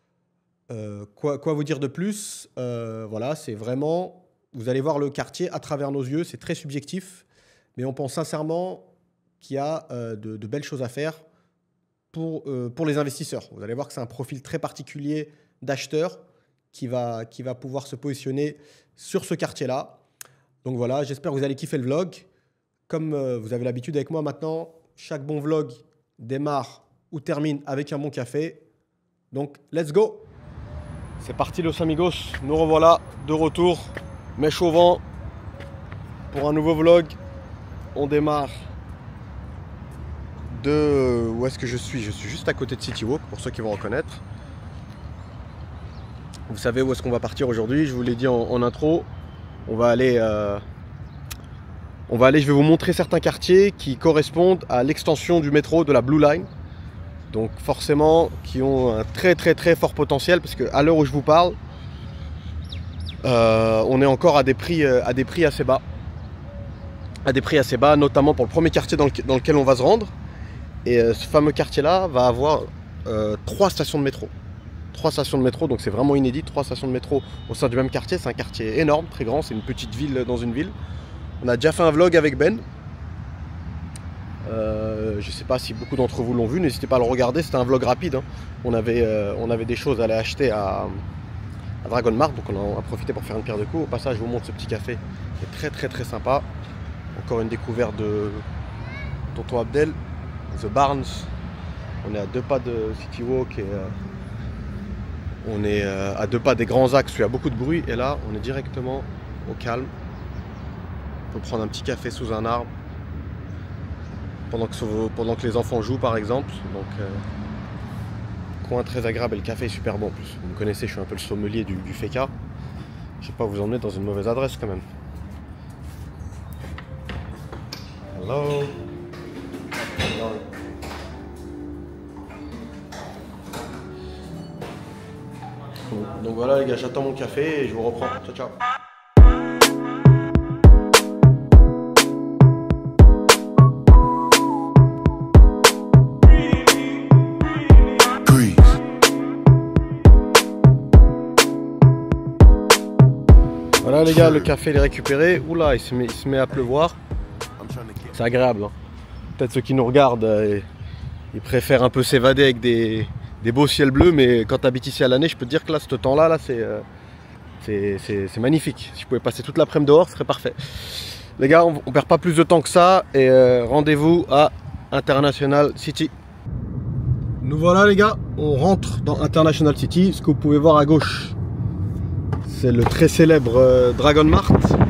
Euh, quoi, quoi vous dire de plus? euh, Voilà, c'est vraiment, vous allez voir le quartier à travers nos yeux, c'est très subjectif, mais on pense sincèrement qu'il y a euh, de, de belles choses à faire pour, euh, pour les investisseurs. Vous allez voir que c'est un profil très particulier d'acheteurs qui va, qui va pouvoir se positionner sur ce quartier-là. Donc voilà, j'espère que vous allez kiffer le vlog. Comme euh, vous avez l'habitude avec moi maintenant, chaque bon vlog démarre ou termine avec un bon café. Donc, let's go! C'est parti los amigos, nous revoilà de retour, mèche au vent, pour un nouveau vlog. On démarre de... Où est-ce que je suis? Je suis juste à côté de City Walk, pour ceux qui vont reconnaître. Vous savez où est-ce qu'on va partir aujourd'hui, je vous l'ai dit en, en intro. On va aller, euh, on va aller, je vais vous montrer certains quartiers qui correspondent à l'extension du métro de la Blue Line. Donc forcément, qui ont un très très très fort potentiel parce qu'à l'heure où je vous parle, euh, on est encore à des prix, euh, à des prix assez bas. À des prix assez bas, notamment pour le premier quartier dans, le, dans lequel on va se rendre. Et euh, ce fameux quartier-là va avoir euh, trois stations de métro. Trois stations de métro, donc c'est vraiment inédit, trois stations de métro au sein du même quartier. C'est un quartier énorme, très grand, c'est une petite ville dans une ville. On a déjà fait un vlog avec Ben. Euh, je ne sais pas si beaucoup d'entre vous l'ont vu, n'hésitez pas à le regarder, c'était un vlog rapide. Hein. On, avait, euh, on avait des choses à aller acheter à, à Dragon Mart, donc on a, a profité pour faire une pierre de coups. Au passage, je vous montre ce petit café, c'est très très très sympa. Encore une découverte de Tonton Abdel, The Barnes. On est à deux pas de City Walk et euh, on est euh, à deux pas des grands axes où il y a beaucoup de bruit. Et là, on est directement au calme. On peut prendre un petit café sous un arbre pendant que, pendant que les enfants jouent, par exemple. Donc, euh, coin très agréable et le café est super bon en plus. Vous me connaissez, je suis un peu le sommelier du, du Feka. Je ne vais pas vous emmener dans une mauvaise adresse quand même. Hello. Hello. Donc voilà les gars, j'attends mon café et je vous reprends. Ciao ciao. Voilà les gars, le café il est récupéré. Oula, il se met, il se met à pleuvoir. C'est agréable. Hein. Peut-être ceux qui nous regardent, euh, ils préfèrent un peu s'évader avec des, des beaux ciels bleus, mais quand tu habites ici à l'année, je peux te dire que là, ce temps-là, là, c'est euh, magnifique. Si je pouvais passer toute l'après-midi dehors, ce serait parfait. Les gars, on ne perd pas plus de temps que ça et euh, rendez-vous à International City. Nous voilà les gars, on rentre dans International City. Ce que vous pouvez voir à gauche, c'est le très célèbre euh, Dragon Mart,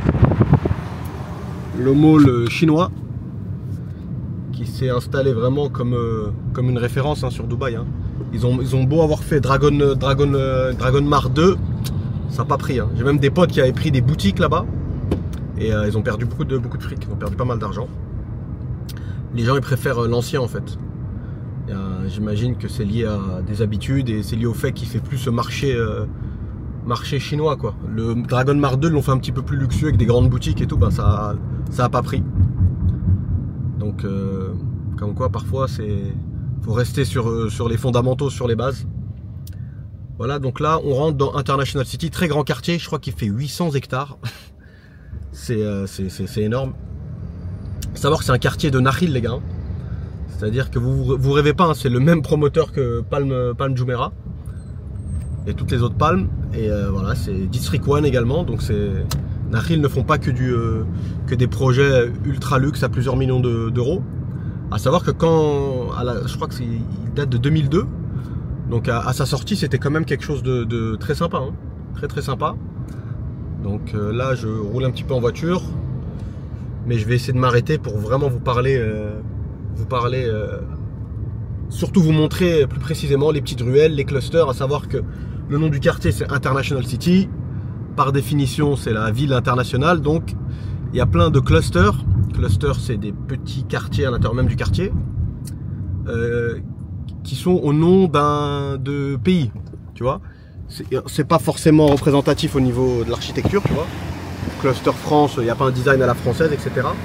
le mall chinois qui s'est installé vraiment comme, euh, comme une référence hein, sur Dubaï. Hein. Ils, ont, ils ont beau avoir fait Dragon, Dragon, euh, Dragon Mart deux, ça n'a pas pris. Hein. J'ai même des potes qui avaient pris des boutiques là-bas et euh, ils ont perdu beaucoup de, beaucoup de fric, ils ont perdu pas mal d'argent. Les gens ils préfèrent l'ancien en fait. Euh, J'imagine que c'est lié à des habitudes et c'est lié au fait qu'il fait plus ce marché, euh, marché chinois quoi. Le Dragon Mart deux l'ont fait un petit peu plus luxueux avec des grandes boutiques et tout, bah ça ça a pas pris. Donc euh, comme quoi parfois c'est faut rester sur, sur les fondamentaux, sur les bases. Voilà, donc là on rentre dans International City, très grand quartier, je crois qu'il fait huit cents hectares. C'est euh, énorme. Savoir que c'est un quartier de Nakhil les gars. C'est-à-dire que vous vous rêvez pas, hein, c'est le même promoteur que Palm, Palm Jumeirah et toutes les autres palmes. Et euh, voilà, c'est District one également. Donc c'est Nakhil ne font pas que, du, euh, que des projets ultra luxe à plusieurs millions d'euros. De, à savoir que quand, à la, je crois que c'est, il date de deux mille deux. Donc à, à sa sortie, c'était quand même quelque chose de, de très sympa, hein, très très sympa. Donc euh, là, je roule un petit peu en voiture, mais je vais essayer de m'arrêter pour vraiment vous parler. Euh, vous parler, euh, surtout vous montrer plus précisément les petites ruelles, les clusters, à savoir que le nom du quartier c'est International City, par définition c'est la ville internationale, donc il y a plein de clusters, clusters c'est des petits quartiers à l'intérieur même du quartier, euh, qui sont au nom d'un de pays, tu vois, c'est pas forcément représentatif au niveau de l'architecture, tu vois, cluster France, il n'y a pas un design à la française, et cetera.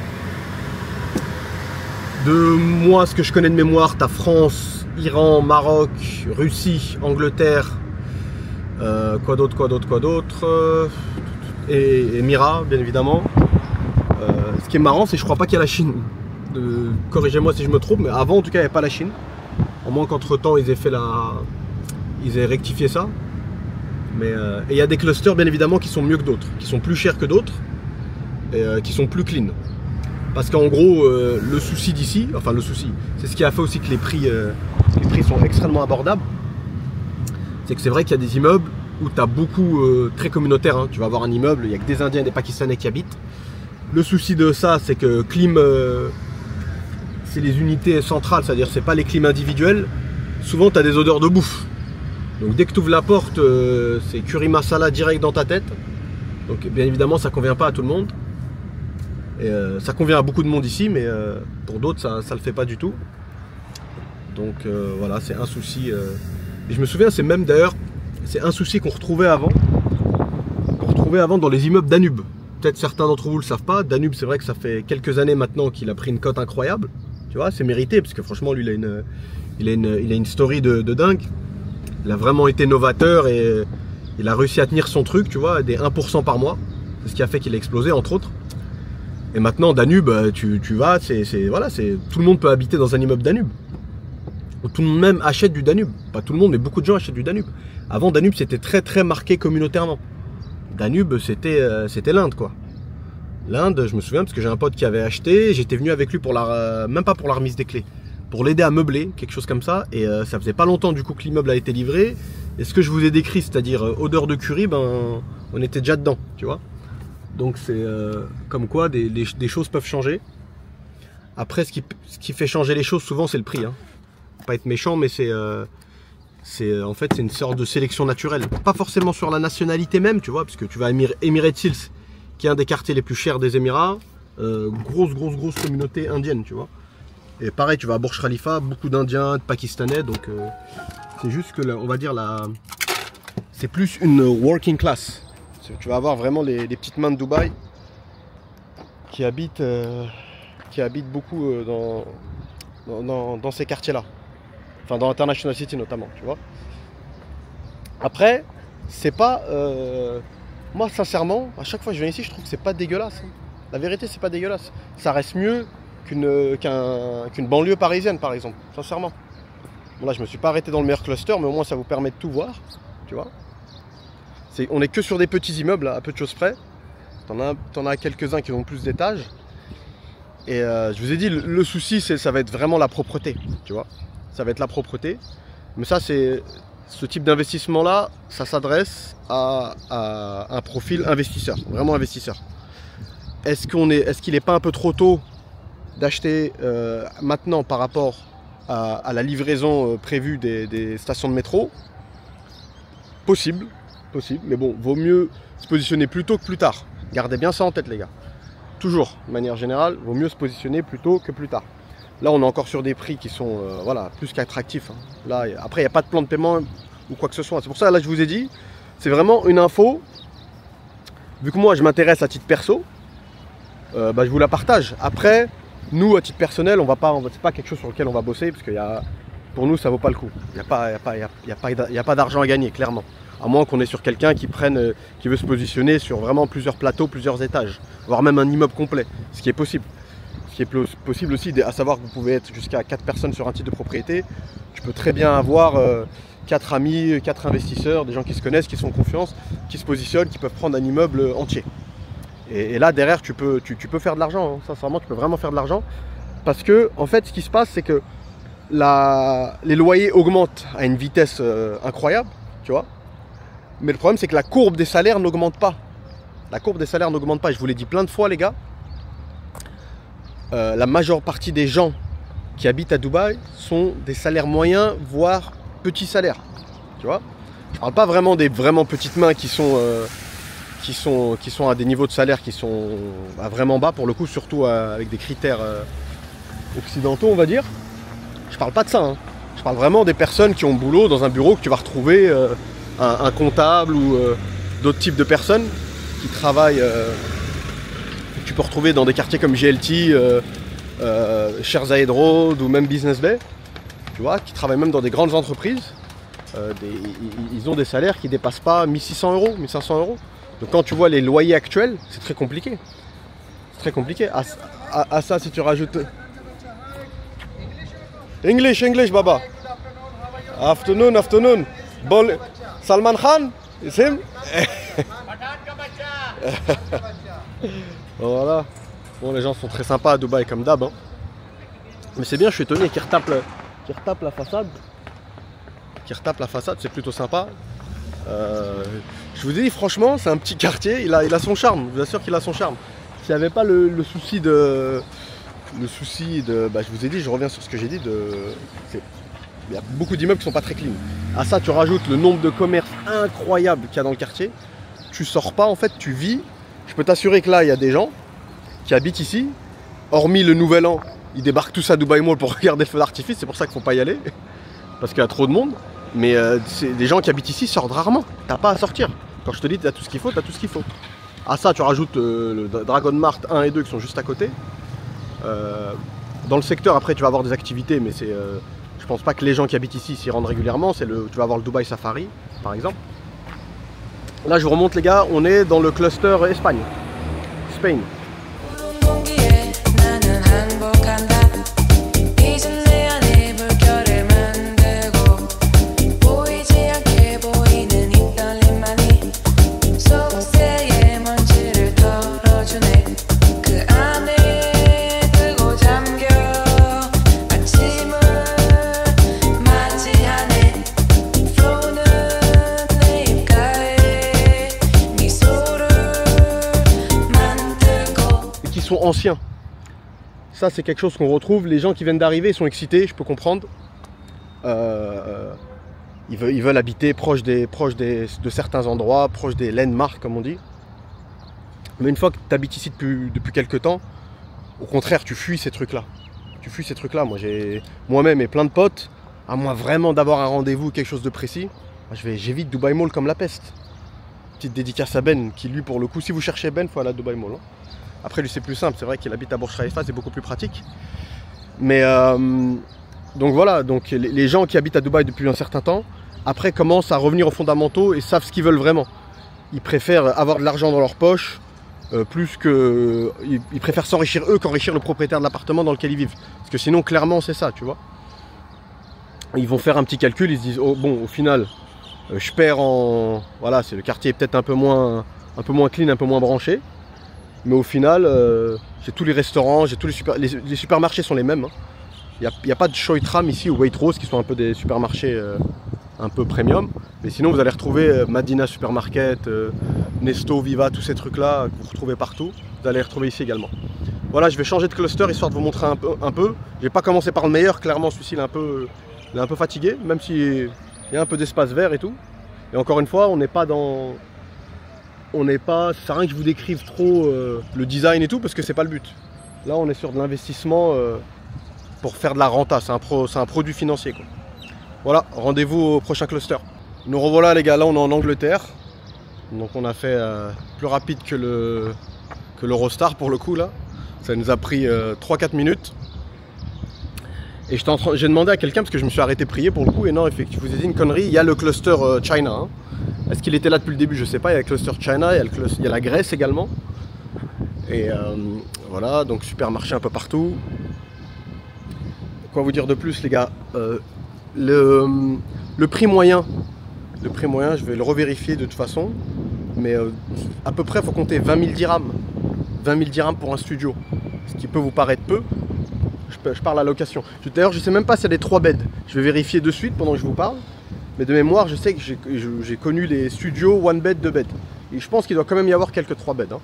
De moi, ce que je connais de mémoire, tu as France, Iran, Maroc, Russie, Angleterre, euh, quoi d'autre, quoi d'autre, quoi d'autre, euh, et Émirats, bien évidemment. Euh, ce qui est marrant, c'est que je crois pas qu'il y a la Chine. Corrigez-moi si je me trompe, mais avant, en tout cas, il n'y avait pas la Chine. Au moins qu'entre temps, ils aient fait la, ils aient rectifié ça. Mais euh, et il y a des clusters, bien évidemment, qui sont mieux que d'autres, qui sont plus chers que d'autres, et euh, qui sont plus clean. Parce qu'en gros, euh, le souci d'ici, enfin le souci, c'est ce qui a fait aussi que les prix, euh, les prix sont extrêmement abordables. C'est que c'est vrai qu'il y a des immeubles où tu as beaucoup, euh, très communautaire, hein. Tu vas avoir un immeuble, il n'y a que des Indiens et des Pakistanais qui habitent. Le souci de ça, c'est que clim, euh, c'est les unités centrales, c'est-à-dire c'est pas les clims individuels. Souvent, tu as des odeurs de bouffe. Donc dès que tu ouvres la porte, euh, c'est curry masala direct dans ta tête. Donc bien évidemment, ça convient pas à tout le monde. Et euh, ça convient à beaucoup de monde ici, mais euh, pour d'autres, ça ne le fait pas du tout. Donc euh, voilà, c'est un souci. Euh... Et je me souviens, c'est même d'ailleurs, c'est un souci qu'on retrouvait avant, qu'on retrouvait avant dans les immeubles Danube. Peut-être certains d'entre vous ne le savent pas. Danube, c'est vrai que ça fait quelques années maintenant qu'il a pris une cote incroyable. Tu vois, c'est mérité, parce que franchement, lui, il a une, il a une, il a une story de, de dingue. Il a vraiment été novateur et il a réussi à tenir son truc, tu vois, des un pour cent par mois. C'est ce qui a fait qu'il a explosé, entre autres. Et maintenant, Danube, tu, tu vas, c'est voilà, tout le monde peut habiter dans un immeuble Danube. Tout le monde même achète du Danube. Pas tout le monde, mais beaucoup de gens achètent du Danube. Avant, Danube, c'était très très marqué communautairement. Danube, c'était euh, c'était l'Inde, quoi. L'Inde, je me souviens, parce que j'ai un pote qui avait acheté, j'étais venu avec lui pour la, euh, même pas pour la remise des clés, pour l'aider à meubler, quelque chose comme ça. Et euh, ça faisait pas longtemps du coup que l'immeuble a été livré. Et ce que je vous ai décrit, c'est-à-dire euh, odeur de curry, ben, on était déjà dedans, tu vois. Donc c'est euh, comme quoi des, des, des choses peuvent changer. Après, ce qui, ce qui fait changer les choses souvent, c'est le prix. Hein. Pas être méchant, mais c'est euh, c'est en fait c'est une sorte de sélection naturelle. Pas forcément sur la nationalité même, tu vois, parce que tu vas à Emir Emirates Hills, qui est un des quartiers les plus chers des Émirats, euh, grosse grosse grosse communauté indienne, tu vois. Et pareil, tu vas à Burj Khalifa, beaucoup d'Indiens, de Pakistanais, donc euh, c'est juste que, on va dire, la, c'est plus une working class. Tu vas avoir vraiment les, les petites mains de Dubaï qui habitent, euh, qui habitent beaucoup euh, dans, dans, dans ces quartiers-là. Enfin, dans International City notamment, tu vois. Après, c'est pas... Euh, moi, sincèrement, à chaque fois que je viens ici, je trouve que c'est pas dégueulasse. Hein. La vérité, c'est pas dégueulasse. Ça reste mieux qu'une qu'un, qu'une banlieue parisienne, par exemple, sincèrement. Bon, là, je me suis pas arrêté dans le meilleur cluster, mais au moins, ça vous permet de tout voir, tu vois. On n'est que sur des petits immeubles, là, à peu de choses près. T'en as, t'en as quelques-uns qui ont plus d'étages. Et euh, je vous ai dit, le, le souci, c'est ça va être vraiment la propreté, tu vois. Ça va être la propreté. Mais ça, c'est ce type d'investissement-là, ça s'adresse à, à un profil investisseur, vraiment investisseur. Est-ce qu'on est, est-ce qu'il n'est pas un peu trop tôt d'acheter euh, maintenant par rapport à, à la livraison euh, prévue des, des stations de métro? Possible, possible, mais bon, vaut mieux se positionner plus tôt que plus tard. Gardez bien ça en tête, les gars. Toujours, de manière générale, vaut mieux se positionner plus tôt que plus tard. Là, on est encore sur des prix qui sont euh, voilà, plus qu'attractifs. Hein. Là, après, il n'y a pas de plan de paiement ou quoi que ce soit. C'est pour ça, là, je vous ai dit, c'est vraiment une info. Vu que moi, je m'intéresse à titre perso, euh, bah, je vous la partage. Après, nous, à titre personnel, on va pas, c'est pas quelque chose sur lequel on va bosser, parce que y a, pour nous, ça vaut pas le coup. Il n'y a pas, y a pas, y a, y a pas, y a pas d'argent à gagner, clairement. À moins qu'on est sur quelqu'un qui prenne, euh, qui veut se positionner sur vraiment plusieurs plateaux, plusieurs étages, voire même un immeuble complet, ce qui est possible. Ce qui est possible aussi, à savoir que vous pouvez être jusqu'à quatre personnes sur un titre de propriété. Tu peux très bien avoir euh, quatre amis, quatre investisseurs, des gens qui se connaissent, qui sont en confiance, qui se positionnent, qui peuvent prendre un immeuble entier. Et, et là, derrière, tu peux, tu, tu peux faire de l'argent. Hein. Sincèrement, tu peux vraiment faire de l'argent. Parce que, en fait, ce qui se passe, c'est que la, les loyers augmentent à une vitesse euh, incroyable, tu vois. Mais le problème, c'est que la courbe des salaires n'augmente pas. La courbe des salaires n'augmente pas. Je vous l'ai dit plein de fois, les gars. Euh, la majeure partie des gens qui habitent à Dubaï sont des salaires moyens, voire petits salaires. Tu vois, je parle pas vraiment des vraiment petites mains qui sont, euh, qui sont, qui sont à des niveaux de salaire qui sont bah, vraiment bas pour le coup, surtout euh, avec des critères euh, occidentaux, on va dire. Je parle pas de ça. Hein. Je parle vraiment des personnes qui ont le boulot dans un bureau que tu vas retrouver. Euh, Un, un comptable ou euh, d'autres types de personnes qui travaillent, euh, que tu peux retrouver dans des quartiers comme G L T, euh, euh, Sheikh Zayed Road ou même Business Bay, tu vois, qui travaillent même dans des grandes entreprises. Euh, des, ils, ils ont des salaires qui ne dépassent pas mille six cents euros, mille cinq cents euros. Donc quand tu vois les loyers actuels, c'est très compliqué. C'est très compliqué. À, à, à ça, si tu rajoutes... English, English, Baba. Afternoon, afternoon. Bon... Salman Khan, c'est him. Voilà. Bon, les gens sont très sympas à Dubaï comme d'hab. Hein. Mais c'est bien, je suis étonné qu'ils retapent, le... qu'ils retapent la façade. Qu'ils retapent la façade, c'est plutôt sympa. Euh... Je vous ai dit, franchement, c'est un petit quartier, il a, il a son charme. Je vous assure qu'il a son charme. S'il n'y avait pas le, le souci de... Le souci de... Bah, je vous ai dit, je reviens sur ce que j'ai dit. De... Il y a beaucoup d'immeubles qui sont pas très clean. À ça, tu rajoutes le nombre de commerces incroyables qu'il y a dans le quartier. Tu sors pas, en fait, tu vis. Je peux t'assurer que là, il y a des gens qui habitent ici. Hormis le nouvel an, ils débarquent tous à Dubaï Mall pour regarder le feu d'artifice. C'est pour ça qu'il faut pas y aller. Parce qu'il y a trop de monde. Mais euh, des gens qui habitent ici sortent rarement. T'as pas à sortir. Quand je te dis, tu as tout ce qu'il faut, tu as tout ce qu'il faut. À ça, tu rajoutes euh, le Dragon Mart un et deux qui sont juste à côté. Euh, dans le secteur, après, tu vas avoir des activités, mais c'est... Euh, Je pense pas que les gens qui habitent ici s'y rendent régulièrement. C'est le, tu vas avoir le Dubaï Safari, par exemple. Là, je vous remonte, les gars. On est dans le cluster Espagne. Spain. Sont anciens. Ça, c'est quelque chose qu'on retrouve. Les gens qui viennent d'arriver sont excités, je peux comprendre. Euh, ils, veulent, ils veulent habiter proche, des, proche des, de certains endroits, proche des landmarks, comme on dit. Mais une fois que tu habites ici depuis, depuis quelques temps, au contraire, tu fuis ces trucs-là. Tu fuis ces trucs-là. Moi, j'ai moi-même et plein de potes, à moins vraiment d'avoir un rendez-vous, quelque chose de précis, je vais, j'évite Dubaï Mall comme la peste. Petite dédicace à Ben, qui lui, pour le coup, si vous cherchez Ben, il faut aller à Dubaï Mall. Hein. Après, lui, c'est plus simple. C'est vrai qu'il habite à Burj Khalifa, c'est beaucoup plus pratique. Mais euh, donc voilà, donc les, les gens qui habitent à Dubaï depuis un certain temps, après commencent à revenir aux fondamentaux et savent ce qu'ils veulent vraiment. Ils préfèrent avoir de l'argent dans leur poche, euh, plus que... Ils, ils préfèrent s'enrichir eux qu'enrichir le propriétaire de l'appartement dans lequel ils vivent. Parce que sinon, clairement, c'est ça, tu vois. Ils vont faire un petit calcul, ils se disent, oh, bon, au final, euh, je perds en... Voilà, c'est le quartier est peut-être un peu moins, un peu moins clean, un peu moins branché. Mais au final, euh, j'ai tous les restaurants, j'ai tous les, super, les, les supermarchés sont les mêmes. Il hein. n'y a, a pas de Choi Tram ici ou Waitrose qui sont un peu des supermarchés euh, un peu premium. Mais sinon, vous allez retrouver euh, Madina Supermarket, euh, Nesto, Viva, tous ces trucs-là que vous retrouvez partout. Vous allez les retrouver ici également. Voilà, je vais changer de cluster histoire de vous montrer un peu. Un peu. Je n'ai pas commencé par le meilleur, clairement celui-ci il est un peu, il est un peu fatigué, même s'il y a un peu d'espace vert et tout. Et encore une fois, on n'est pas dans... On n'est pas... Ça sert à rien que je vous décrive trop euh, le design et tout, parce que c'est pas le but. Là, on est sur de l'investissement euh, pour faire de la renta. C'est un, pro... un produit financier, quoi. Voilà, rendez-vous au prochain cluster. Nous revoilà les gars, là on est en Angleterre. Donc on a fait euh, plus rapide que le que l'Eurostar pour le coup là. Ça nous a pris euh, trois quatre minutes. Et j'ai demandé à quelqu'un, parce que je me suis arrêté prier pour le coup, et non, effectivement, je vous ai dit une connerie, il y a le cluster euh, China. Hein. Est-ce qu'il était là depuis le début? Je sais pas, il y a le cluster China, il y a, le cluster, il y a la Grèce également. Et euh, voilà, donc supermarché un peu partout. Quoi vous dire de plus les gars? euh, le, le prix moyen, le prix moyen, je vais le revérifier de toute façon, mais euh, à peu près il faut compter vingt mille dirhams. vingt mille dirhams pour un studio, ce qui peut vous paraître peu. Je, je parle à location. D'ailleurs, je sais même pas s'il y a des trois beds. Je vais vérifier de suite pendant que je vous parle. Mais de mémoire, je sais que j'ai connu les studios one bed, deux beds. Et je pense qu'il doit quand même y avoir quelques trois beds. Hein.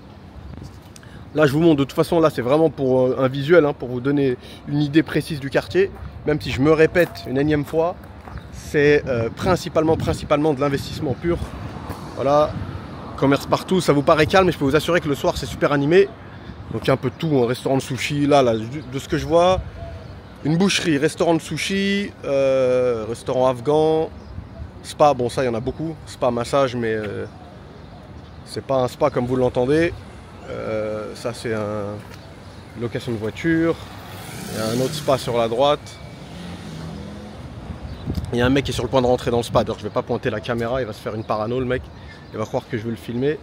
Là, je vous montre. De toute façon, là, c'est vraiment pour un visuel, hein, pour vous donner une idée précise du quartier. Même si je me répète une énième fois, c'est euh, principalement, principalement de l'investissement pur. Voilà, commerce partout. Ça vous paraît calme, mais je peux vous assurer que le soir, c'est super animé. Donc il y a un peu de tout, un restaurant de sushi, là, là, de ce que je vois, une boucherie, restaurant de sushi, euh, restaurant afghan, spa, bon ça il y en a beaucoup, spa, massage, mais euh, c'est pas un spa comme vous l'entendez. Euh, ça c'est un location de voiture, il y a un autre spa sur la droite. Il y a un mec qui est sur le point de rentrer dans le spa, d'ailleurs je vais pas pointer la caméra, il va se faire une parano le mec, il va croire que je veux le filmer.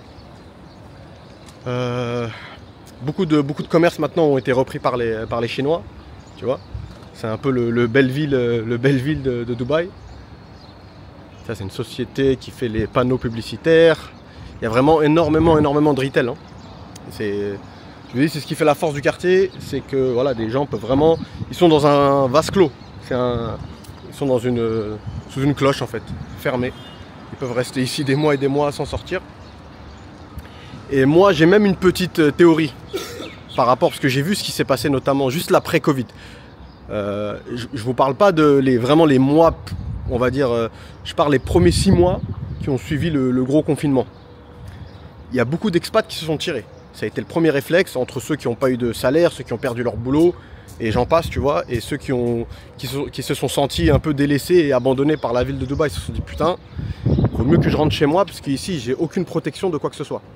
Euh... Beaucoup de, beaucoup de commerces maintenant ont été repris par les, par les Chinois, tu vois. C'est un peu le, le Belleville, le Belleville de, de Dubaï. Ça, c'est une société qui fait les panneaux publicitaires. Il y a vraiment énormément, énormément de retail. Hein. C'est, je vous dis, c'est ce qui fait la force du quartier, c'est que voilà, des gens peuvent vraiment, ils sont dans un vase clos. C'est un, ils sont dans une, sous une cloche en fait, fermée. Ils peuvent rester ici des mois et des mois sans sortir. Et moi, j'ai même une petite théorie par rapport, parce que j'ai vu ce qui s'est passé notamment juste l'après-Covid. Euh, je ne vous parle pas de les, vraiment les mois, on va dire, euh, je parle les premiers six mois qui ont suivi le, le gros confinement. Il y a beaucoup d'expats qui se sont tirés. Ça a été le premier réflexe entre ceux qui n'ont pas eu de salaire, ceux qui ont perdu leur boulot, et j'en passe, tu vois, et ceux qui, ont, qui, se, qui se sont sentis un peu délaissés et abandonnés par la ville de Dubaï. Ils se sont dit, putain, il vaut mieux que je rentre chez moi, parce qu'ici, j'ai aucune protection de quoi que ce soit.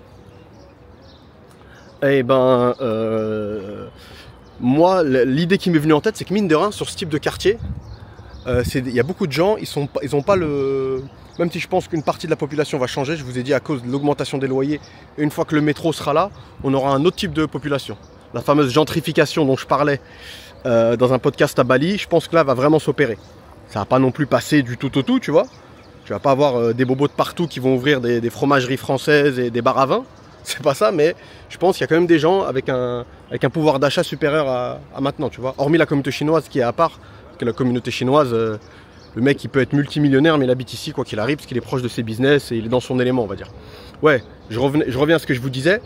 Eh ben, euh, moi, l'idée qui m'est venue en tête, c'est que mine de rien, sur ce type de quartier, euh, il y a beaucoup de gens, ils sont, ils ont pas le... Même si je pense qu'une partie de la population va changer, je vous ai dit à cause de l'augmentation des loyers, et une fois que le métro sera là, on aura un autre type de population. La fameuse gentrification dont je parlais euh, dans un podcast à Bali, je pense que là, va vraiment s'opérer. Ça va pas non plus passer du tout au tout, tu vois. Tu vas pas avoir euh, des bobos de partout qui vont ouvrir des, des fromageries françaises et des bars à vin. C'est pas ça, mais je pense qu'il y a quand même des gens avec un, avec un pouvoir d'achat supérieur à, à maintenant, tu vois. Hormis la communauté chinoise qui est à part, parce que la communauté chinoise, euh, le mec il peut être multimillionnaire, mais il habite ici quoi qu'il arrive, parce qu'il est proche de ses business et il est dans son élément, on va dire. Ouais, je, revenais, je reviens à ce que je vous disais.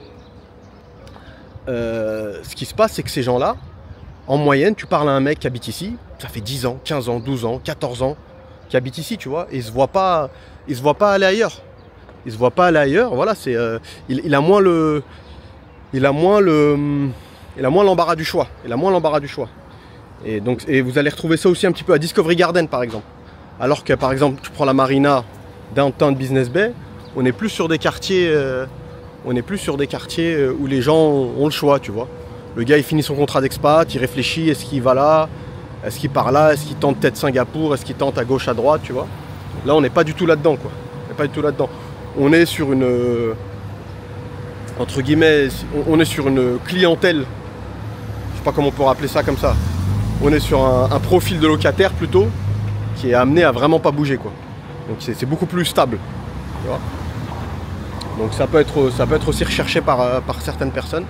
Euh, ce qui se passe, c'est que ces gens-là, en moyenne, tu parles à un mec qui habite ici, ça fait dix ans, quinze ans, douze ans, quatorze ans, qui habite ici, tu vois, et il se voit pas, il se voit pas aller ailleurs. Il se voit pas aller ailleurs, voilà, c'est, euh, il, il a moins le, il a moins le, il a moins l'embarras du choix, il a moins l'embarras du choix. Et donc, et vous allez retrouver ça aussi un petit peu à Discovery Garden par exemple. Alors que par exemple, tu prends la marina Downtown Business Bay, on est plus sur des quartiers, euh, on est plus sur des quartiers où les gens ont le choix, tu vois. Le gars il finit son contrat d'expat, il réfléchit, est-ce qu'il va là, est-ce qu'il part là, est-ce qu'il tente peut-être Singapour, est-ce qu'il tente à gauche, à droite, tu vois. Là on n'est pas du tout là-dedans quoi, on n'est pas du tout là-dedans. On est sur une, euh, entre guillemets, on est sur une clientèle, je sais pas comment on peut appeler ça comme ça. On est sur un, un profil de locataire plutôt, qui est amené à vraiment pas bouger quoi. Donc c'est beaucoup plus stable. Tu vois. Donc ça peut être, ça peut être aussi recherché par, par certaines personnes.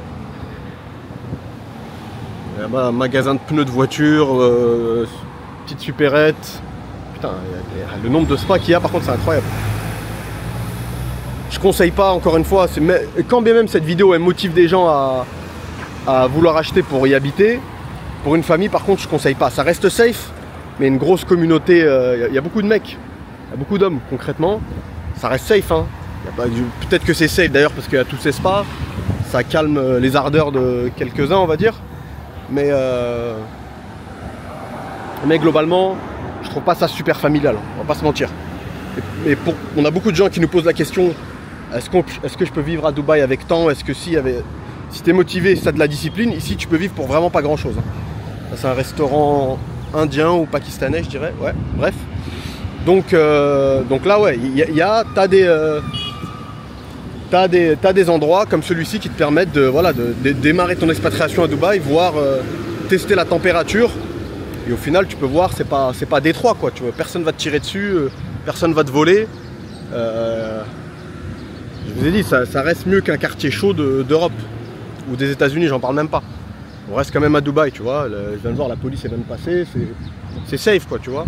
Il y a un magasin de pneus de voiture, euh, petite supérette. Putain, le nombre de spas qu'il y a par contre c'est incroyable. Je conseille pas, encore une fois, quand bien même cette vidéo elle motive des gens à, à vouloir acheter pour y habiter, pour une famille par contre je conseille pas. Ça reste safe, mais une grosse communauté, il euh, y, y a beaucoup de mecs, il y a beaucoup d'hommes concrètement, ça reste safe. Hein. Peut-être que c'est safe d'ailleurs parce qu'il y a tous ces spas, ça calme les ardeurs de quelques-uns on va dire, mais, euh, mais globalement je trouve pas ça super familial, on va pas se mentir. Mais pour, on a beaucoup de gens qui nous posent la question, est-ce qu'on, est-ce que je peux vivre à Dubaï avec tant? Est-ce que si, si tu es motivé, si tu as de la discipline, ici tu peux vivre pour vraiment pas grand chose. Hein. C'est un restaurant indien ou pakistanais je dirais, ouais, bref. Donc, euh, donc là ouais, il y, y a, t'as des, euh, t'as des, t'as des endroits comme celui-ci qui te permettent de, voilà, de, de démarrer ton expatriation à Dubaï, voire euh, tester la température. Et au final tu peux voir, c'est pas, c'est pas détroit quoi, tu vois, personne va te tirer dessus, euh, personne va te voler. Euh, je vous ai dit, ça, ça reste mieux qu'un quartier chaud d'Europe ou des États-Unis, j'en parle même pas. On reste quand même à Dubaï, tu vois. Le, je viens de voir, la police est même passée, c'est safe quoi, tu vois.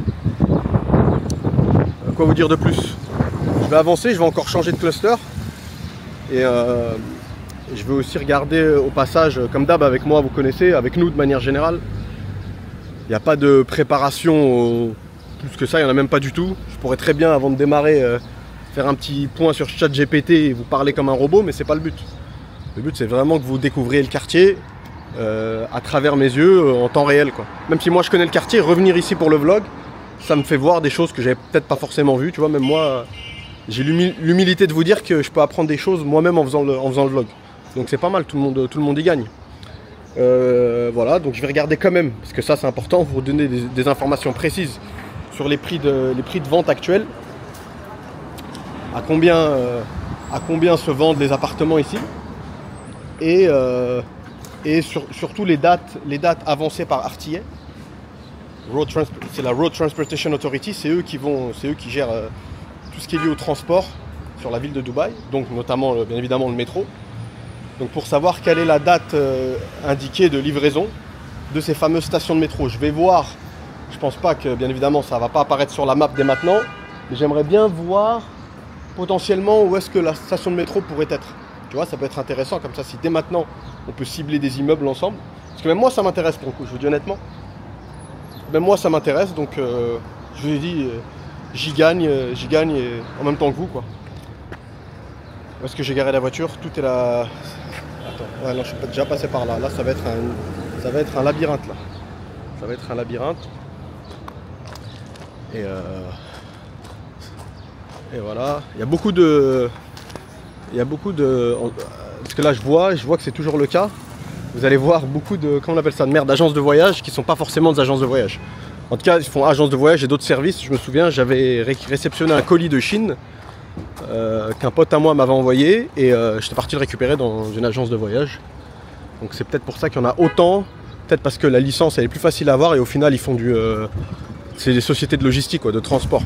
Euh, quoi vous dire de plus? Je vais avancer, je vais encore changer de cluster. Et euh, je vais aussi regarder au passage, comme d'hab avec moi, vous connaissez, avec nous de manière générale. Il n'y a pas de préparation au... plus que ça, il n'y en a même pas du tout. Je pourrais très bien, avant de démarrer, euh, faire un petit point sur ChatGPT et vous parler comme un robot, mais c'est pas le but. Le but, c'est vraiment que vous découvriez le quartier euh, à travers mes yeux, euh, en temps réel, quoi. Même si moi je connais le quartier, revenir ici pour le vlog, ça me fait voir des choses que j'avais peut-être pas forcément vues. Tu vois, même moi, j'ai l'humilité de vous dire que je peux apprendre des choses moi-même en faisant le, en faisant le vlog. Donc c'est pas mal, tout le monde, tout le monde y gagne. Euh, voilà, donc je vais regarder quand même, parce que ça c'est important, vous donner des, des informations précises sur les prix de, les prix de vente actuels, à combien, euh, à combien se vendent les appartements ici, et, euh, et sur, surtout les dates, les dates avancées par R T A. C'est la Road Transportation Authority, c'est eux qui vont, c'est eux qui gèrent euh, tout ce qui est lié au transport sur la ville de Dubaï, donc notamment euh, bien évidemment le métro. Donc pour savoir quelle est la date euh, indiquée de livraison de ces fameuses stations de métro, je vais voir. Je pense pas que, bien évidemment, ça va pas apparaître sur la map dès maintenant, mais j'aimerais bien voir potentiellement où est-ce que la station de métro pourrait être. Tu vois, ça peut être intéressant comme ça, si dès maintenant on peut cibler des immeubles ensemble. Parce que même moi ça m'intéresse pour le coup, je vous dis honnêtement. Même moi ça m'intéresse, donc euh, je vous ai dit, euh, j'y gagne, euh, j'y gagne et, en même temps que vous quoi. Où est-ce que j'ai garé la voiture? Tout est là. Attends, ouais, non, je suis déjà passé par là. Là ça va être un, ça va être un labyrinthe là. Ça va être un labyrinthe. Et, euh, et voilà, il y a beaucoup de, il y a beaucoup de, parce que là je vois, je vois que c'est toujours le cas. Vous allez voir beaucoup de, comment on appelle ça, de merde, d'agences de voyage qui sont pas forcément des agences de voyage. En tout cas, ils font agences de voyage et d'autres services. Je me souviens, j'avais ré réceptionné un colis de Chine euh, qu'un pote à moi m'avait envoyé et euh, j'étais parti le récupérer dans une agence de voyage. Donc c'est peut-être pour ça qu'il y en a autant, peut-être parce que la licence elle est plus facile à avoir et au final ils font du euh, c'est des sociétés de logistique, quoi, de transport.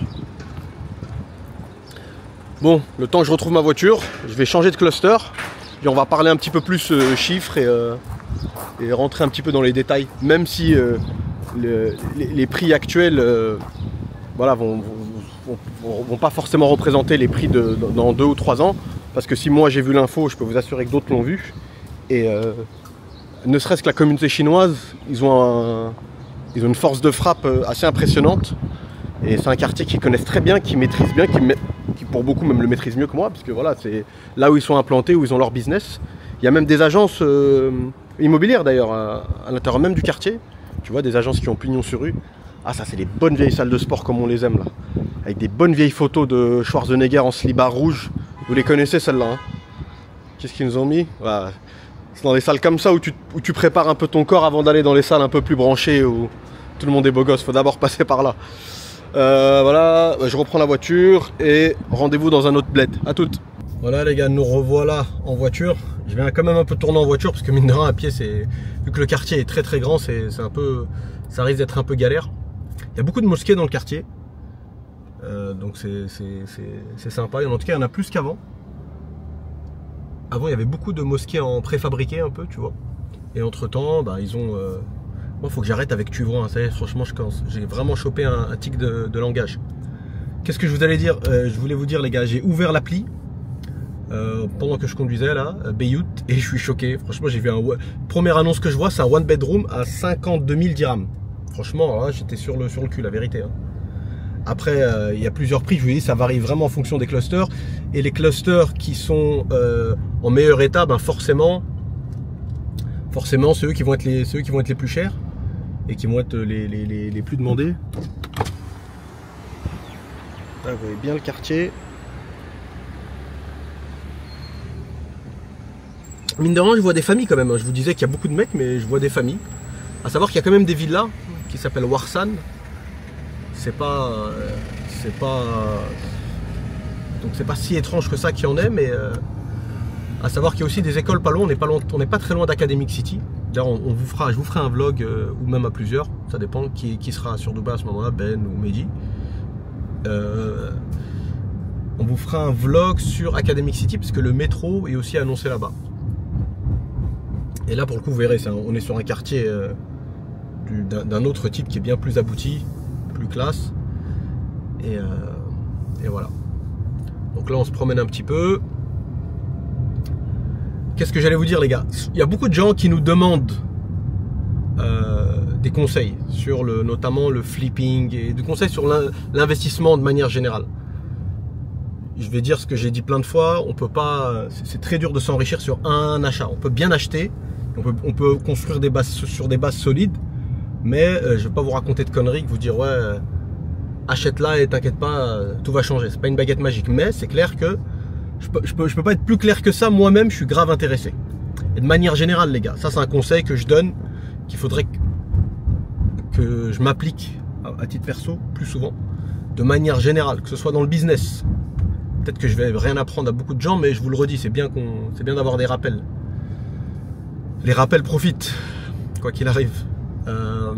Bon, le temps que je retrouve ma voiture, je vais changer de cluster. Et on va parler un petit peu plus euh, chiffres et, euh, et rentrer un petit peu dans les détails. Même si euh, le, les, les prix actuels euh, voilà, vont, vont, vont, vont pas forcément représenter les prix de, dans deux ou trois ans. Parce que si moi j'ai vu l'info, je peux vous assurer que d'autres l'ont vu. Et euh, ne serait-ce que la communauté chinoise, ils ont un... Ils ont une force de frappe assez impressionnante et c'est un quartier qu'ils connaissent très bien, qu'ils maîtrisent bien, qui, qui pour beaucoup même le maîtrisent mieux que moi, parce que voilà, c'est là où ils sont implantés, où ils ont leur business. Il y a même des agences euh, immobilières d'ailleurs à, à l'intérieur même du quartier. Tu vois, des agences qui ont pignon sur rue. Ah ça c'est les bonnes vieilles salles de sport comme on les aime là, avec des bonnes vieilles photos de Schwarzenegger en slibard rouge. Vous les connaissez celles-là hein? Qu'est-ce qu'ils nous ont mis? Voilà. C'est dans les salles comme ça où tu, où tu prépares un peu ton corps avant d'aller dans les salles un peu plus branchées où tout le monde est beau gosse, faut d'abord passer par là. Euh, voilà, je reprends la voiture et rendez-vous dans un autre bled. À toutes. Voilà les gars, nous revoilà en voiture. Je vais quand même un peu tourner en voiture parce que mine de rien à pied, c'est vu que le quartier est très très grand, c'est un peu, ça risque d'être un peu galère. Il y a beaucoup de mosquées dans le quartier, euh, donc c'est sympa. Et en tout cas, il y en a plus qu'avant. Avant, il y avait beaucoup de mosquées en préfabriqué un peu, tu vois. Et entre-temps, bah, ils ont... Euh... Moi, il faut que j'arrête avec tu vois, hein. Ça y est, franchement, je commence. J'ai vraiment chopé un, un tic de, de langage. Qu'est-ce que je vous allais dire euh, Je voulais vous dire, les gars, j'ai ouvert l'appli euh, pendant que je conduisais, là, Beyout, et je suis choqué. Franchement, j'ai vu un... Première annonce que je vois, c'est un one bedroom à cinquante-deux mille dirhams. Franchement, j'étais sur le, sur le cul, la vérité. Hein. Après, euh, il y a plusieurs prix, je vous dis, ça varie vraiment en fonction des clusters. Et les clusters qui sont euh, en meilleur état, ben forcément, forcément, c'est eux qui vont être les, ceux qui vont être les plus chers et qui vont être les, les, les, les plus demandés. Là, vous voyez bien le quartier. Mine de rien, je vois des familles quand même. Je vous disais qu'il y a beaucoup de mecs, mais je vois des familles. À savoir qu'il y a quand même des villas qui s'appellent Warsan. C'est pas, euh, c'est pas, euh, donc c'est pas si étrange que ça qu'il y en ait, mais euh, à savoir qu'il y a aussi des écoles pas loin. On n'est pas loin, on n'est pas très loin d'Academic City. D'ailleurs, on, on vous fera, je vous ferai un vlog euh, ou même à plusieurs, ça dépend qui, qui sera sur Dubaï à ce moment-là, Ben ou Mehdi. Euh, on vous fera un vlog sur Academic City parce que le métro est aussi annoncé là-bas. Et là, pour le coup, vous verrez, c'est un, on est sur un quartier euh, d'un autre type qui est bien plus abouti. Plus classe et, euh, et voilà. Donc là on se promène un petit peu. Qu'est-ce que j'allais vous dire, les gars? Il y a beaucoup de gens qui nous demandent euh, des conseils sur le, notamment le flipping et des conseils sur l'investissement de manière générale. Je vais dire ce que j'ai dit plein de fois, on peut pas, c'est très dur de s'enrichir sur un achat. On peut bien acheter, on peut, on peut construire des bases sur des bases solides. Mais euh, je ne vais pas vous raconter de conneries, vous dire ouais, euh, achète-la et t'inquiète pas, euh, tout va changer. C'est pas une baguette magique, mais c'est clair que je peux, je peux, je peux pas être plus clair que ça. Moi-même, je suis grave intéressé. Et de manière générale, les gars, ça c'est un conseil que je donne, qu'il faudrait que, que je m'applique à, à titre perso plus souvent. De manière générale, que ce soit dans le business. Peut-être que je vais rien apprendre à beaucoup de gens, mais je vous le redis, c'est bien qu'on, c'est bien d'avoir des rappels. Les rappels profitent, quoi qu'il arrive. Euh,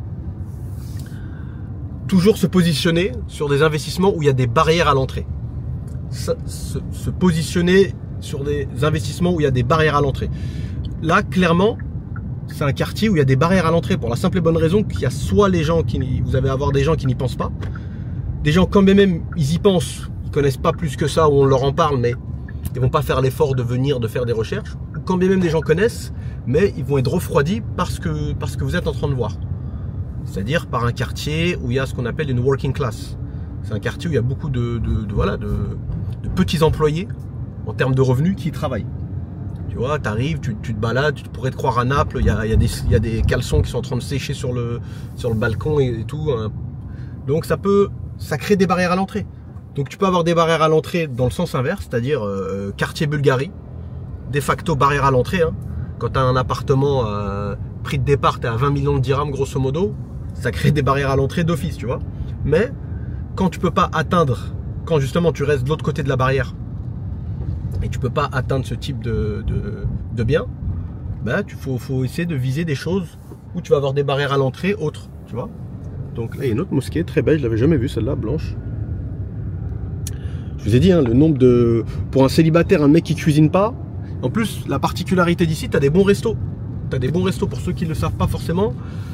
toujours se positionner sur des investissements où il y a des barrières à l'entrée. Se, se, se positionner sur des investissements où il y a des barrières à l'entrée. Là, clairement, c'est un quartier où il y a des barrières à l'entrée pour la simple et bonne raison qu'il y a soit les gens qui, vous allez avoir des gens qui n'y pensent pas, des gens quand même ils y pensent, ils connaissent pas plus que ça ou on leur en parle, mais ils vont pas faire l'effort de venir, de faire des recherches. Ou quand bien même des gens connaissent, mais ils vont être refroidis parce que, parce que vous êtes en train de voir. C'est-à-dire par un quartier où il y a ce qu'on appelle une working class. C'est un quartier où il y a beaucoup de, de, de, voilà, de, de petits employés en termes de revenus qui y travaillent. Tu vois, tu arrives, tu, tu te balades, tu pourrais te croire à Naples, il y a, il y a des, il y a des caleçons qui sont en train de sécher sur le, sur le balcon et, et tout. Hein. Donc ça peut, ça crée des barrières à l'entrée. Donc tu peux avoir des barrières à l'entrée dans le sens inverse, c'est-à-dire euh, quartier Bulgarie, de facto barrière à l'entrée. Hein. Quand tu as un appartement, euh, prix de départ, tu es à vingt millions de dirhams grosso modo, ça crée des barrières à l'entrée d'office, tu vois. Mais quand tu peux pas atteindre, quand justement tu restes de l'autre côté de la barrière et tu peux pas atteindre ce type de, de, de bien, bah, tu faut, faut essayer de viser des choses où tu vas avoir des barrières à l'entrée autres, tu vois. Donc là, il y a une autre mosquée très belle, je l'avais jamais vue celle-là, blanche. Je vous ai dit, hein, le nombre de... Pour un célibataire, un mec qui cuisine pas, en plus, la particularité d'ici, tu as des bons restos. Tu as des bons restos pour ceux qui ne le savent pas forcément.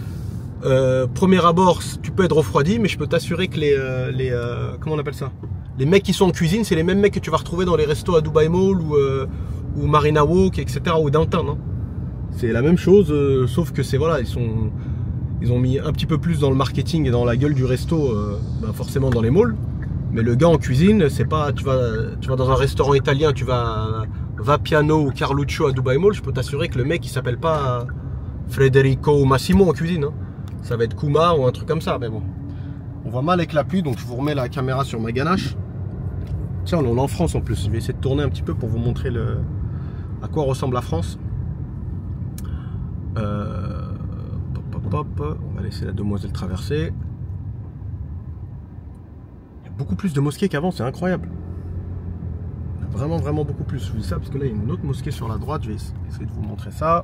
Euh, premier abord, tu peux être refroidi, mais je peux t'assurer que les, euh, les euh, comment on appelle ça, les mecs qui sont en cuisine, c'est les mêmes mecs que tu vas retrouver dans les restos à Dubai Mall ou, euh, ou Marina Walk, et cetera ou Downtown. Hein. C'est la même chose, euh, sauf que c'est voilà, ils sont, ils ont mis un petit peu plus dans le marketing et dans la gueule du resto, euh, ben forcément dans les malls. Mais le gars en cuisine, c'est pas, tu vas, tu vas dans un restaurant italien, tu vas Vapiano ou Carluccio à Dubai Mall, je peux t'assurer que le mec il s'appelle pas Federico ou Massimo en cuisine. Hein. Ça va être Kuma ou un truc comme ça, mais bon. On voit mal avec la pluie, donc je vous remets la caméra sur ma ganache. Tiens, on est en France en plus. Je vais essayer de tourner un petit peu pour vous montrer le... à quoi ressemble la France. Euh... Pop, pop, pop. On va laisser la demoiselle traverser. Il y a beaucoup plus de mosquées qu'avant, c'est incroyable. Il y a vraiment, vraiment beaucoup plus. Je vous dis ça parce que là, il y a une autre mosquée sur la droite. Je vais essayer de vous montrer ça.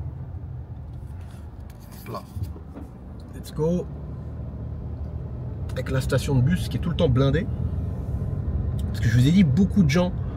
Hop là. Let's go. Avec la station de bus qui est tout le temps blindée. Parce que je vous ai dit, beaucoup de gens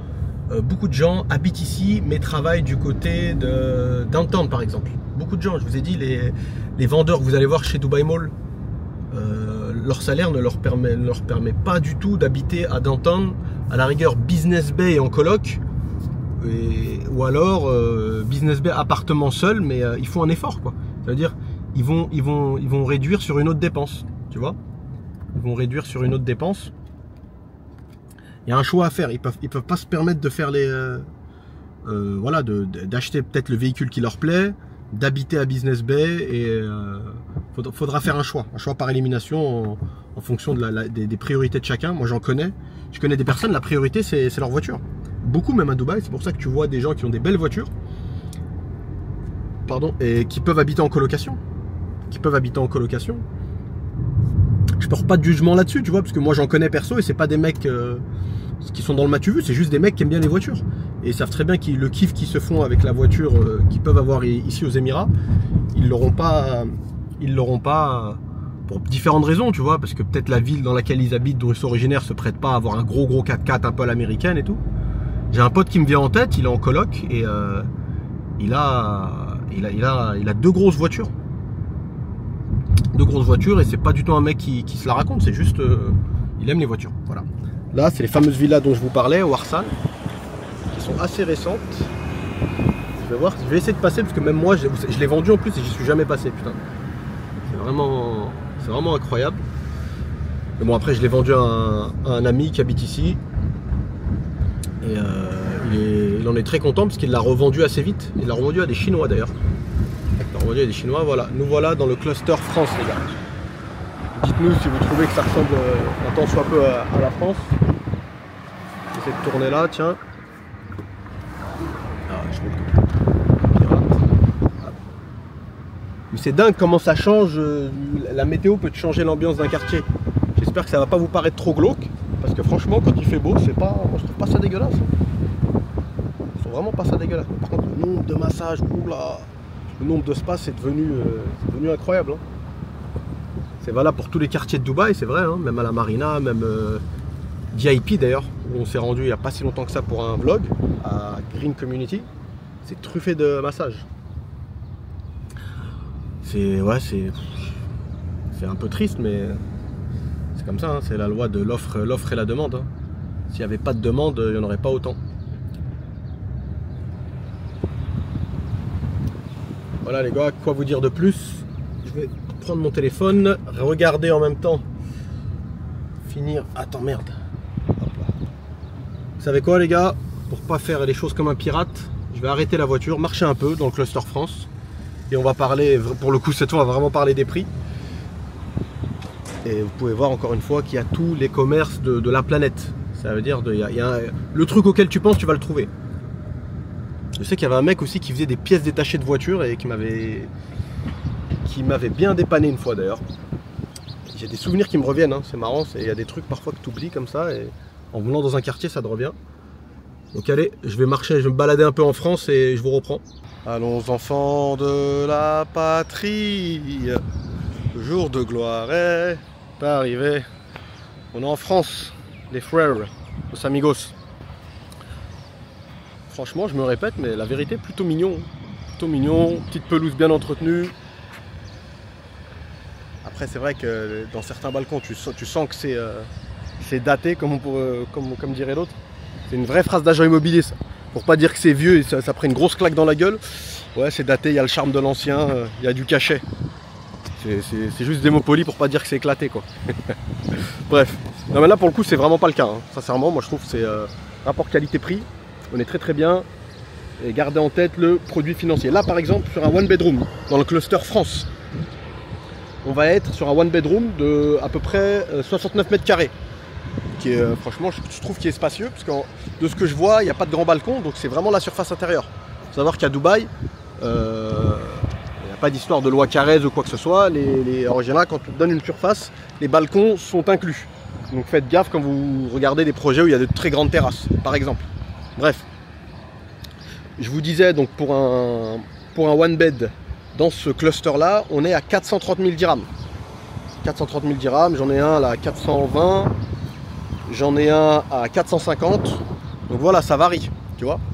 euh, beaucoup de gens habitent ici mais travaillent du côté de downtown par exemple. Beaucoup de gens, je vous ai dit, les, les vendeurs que vous allez voir chez Dubai Mall, euh, leur salaire ne leur permet, ne leur permet pas du tout d'habiter à downtown, à la rigueur Business Bay et en coloc, et, ou alors euh, Business Bay appartement seul, mais euh, ils font un effort quoi. C'est-à-dire ils vont, ils, vont, ils vont réduire sur une autre dépense, tu vois. Ils vont réduire sur une autre dépense. Il y a un choix à faire. Ils peuvent, ils peuvent pas se permettre de faire les, euh, euh, voilà, d'acheter peut-être le véhicule qui leur plaît, d'habiter à Business Bay, et euh, faudra, faudra faire un choix, un choix par élimination en, en fonction de la, la, des, des priorités de chacun. Moi, j'en connais. Je connais des personnes. La priorité, c'est leur voiture. Beaucoup même à Dubaï. C'est pour ça que tu vois des gens qui ont des belles voitures, pardon, et qui peuvent habiter en colocation, qui peuvent habiter en colocation. Je porte pas de jugement là-dessus, tu vois, parce que moi j'en connais perso et c'est pas des mecs euh, qui sont dans le matu vu, c'est juste des mecs qui aiment bien les voitures et ils savent très bien qu'ils le kiff qu'ils se font avec la voiture euh, qu'ils peuvent avoir ici aux Émirats. Ils l'auront pas, ils l'auront pas pour différentes raisons, tu vois, parce que peut-être la ville dans laquelle ils habitent, dont ils sont originaires, se prête pas à avoir un gros gros quatre quatre un peu à l'américaine et tout. J'ai un pote qui me vient en tête, il est en coloc et euh, il a, il a, il a, il a deux grosses voitures. De grosses voitures et c'est pas du tout un mec qui, qui se la raconte, c'est juste euh, il aime les voitures. Voilà. Là c'est les fameuses villas dont je vous parlais au Arsan, qui sont assez récentes. Je vais voir, je vais essayer de passer parce que même moi je, je l'ai vendu en plus et j'y suis jamais passé, putain. C'est vraiment, c'est vraiment incroyable. Mais bon après je l'ai vendu à un, à un ami qui habite ici et euh, il, est, il en est très content parce qu'il l'a revendu assez vite. Il l'a revendu à des Chinois d'ailleurs. On va dire des Chinois, voilà. Nous voilà dans le cluster France, les gars. Dites-nous si vous trouvez que ça ressemble euh, un tant soit peu à, à la France. J'essaie de tourner là, tiens. Ah, je trouve pirate. Ah. Mais c'est dingue comment ça change. Euh, la météo peut te changer l'ambiance d'un quartier. J'espère que ça va pas vous paraître trop glauque. Parce que franchement, quand il fait beau, c'est pas. Moi, je trouve pas ça dégueulasse. Je trouve vraiment pas ça dégueulasse. Par contre, le nombre de massages, oula. Le nombre de spas c'est devenu, euh, devenu incroyable. Hein. C'est valable pour tous les quartiers de Dubaï, c'est vrai, hein, même à la Marina, même euh, V I P d'ailleurs, où on s'est rendu il n'y a pas si longtemps que ça pour un vlog, à Green Community. C'est truffé de massages. C'est ouais, c'est c'est un peu triste, mais c'est comme ça, hein, c'est la loi de l'offre l'offre et la demande. Hein. S'il n'y avait pas de demande, il n'y en aurait pas autant. Voilà les gars, quoi vous dire de plus? Je vais prendre mon téléphone, regarder en même temps, finir... Attends, merde. Hop là. Vous savez quoi les gars? Pour pas faire les choses comme un pirate, je vais arrêter la voiture, marcher un peu dans le cluster France. Et on va parler, pour le coup cette fois on va vraiment parler des prix. Et vous pouvez voir encore une fois qu'il y a tous les commerces de, de la planète. Ça veut dire, de, il y a, il y a un, le truc auquel tu penses, tu vas le trouver. Je sais qu'il y avait un mec aussi qui faisait des pièces détachées de voitures et qui m'avait qui m'avait bien dépanné une fois d'ailleurs. J'ai des souvenirs qui me reviennent, hein. C'est marrant, il y a des trucs parfois que tu oublies comme ça et en venant dans un quartier ça te revient. Donc allez, je vais marcher, je vais me balader un peu en France et je vous reprends. Allons enfants de la patrie, le jour de gloire est arrivé. On est en France, les frères, los amigos. Franchement, je me répète, mais la vérité, plutôt mignon. Plutôt mignon, petite pelouse bien entretenue. Après, c'est vrai que dans certains balcons, tu, tu sens que c'est euh, daté, comme, on pourrait, comme, comme dirait l'autre. C'est une vraie phrase d'agent immobilier, ça. Pour pas dire que c'est vieux et ça, ça prend une grosse claque dans la gueule. Ouais, c'est daté, il y a le charme de l'ancien, euh, il y a du cachet. C'est juste des mots polis pour pas dire que c'est éclaté, quoi. Bref. Non, mais là, pour le coup, c'est vraiment pas le cas. Hein. Sincèrement, moi, je trouve que c'est euh, rapport qualité-prix. On est très très bien et gardez en tête le produit financier. Là par exemple sur un one bedroom dans le cluster France, on va être sur un one bedroom de à peu près soixante-neuf mètres carrés, qui est euh, franchement je trouve qu'il est spacieux parce que de ce que je vois il n'y a pas de grand balcon, donc c'est vraiment la surface intérieure. Il faut savoir qu'à Dubaï euh, il n'y a pas d'histoire de loi Carrez ou quoi que ce soit. Les, les, en général quand on te donne une surface, les balcons sont inclus. Donc faites gaffe quand vous regardez des projets où il y a de très grandes terrasses par exemple. Bref, je vous disais donc pour un, pour un one bed dans ce cluster là, on est à quatre cent trente mille dirhams. quatre cent trente mille dirhams, j'en ai un là à quatre cent vingt, j'en ai un à quatre cent cinquante Donc voilà, ça varie, tu vois.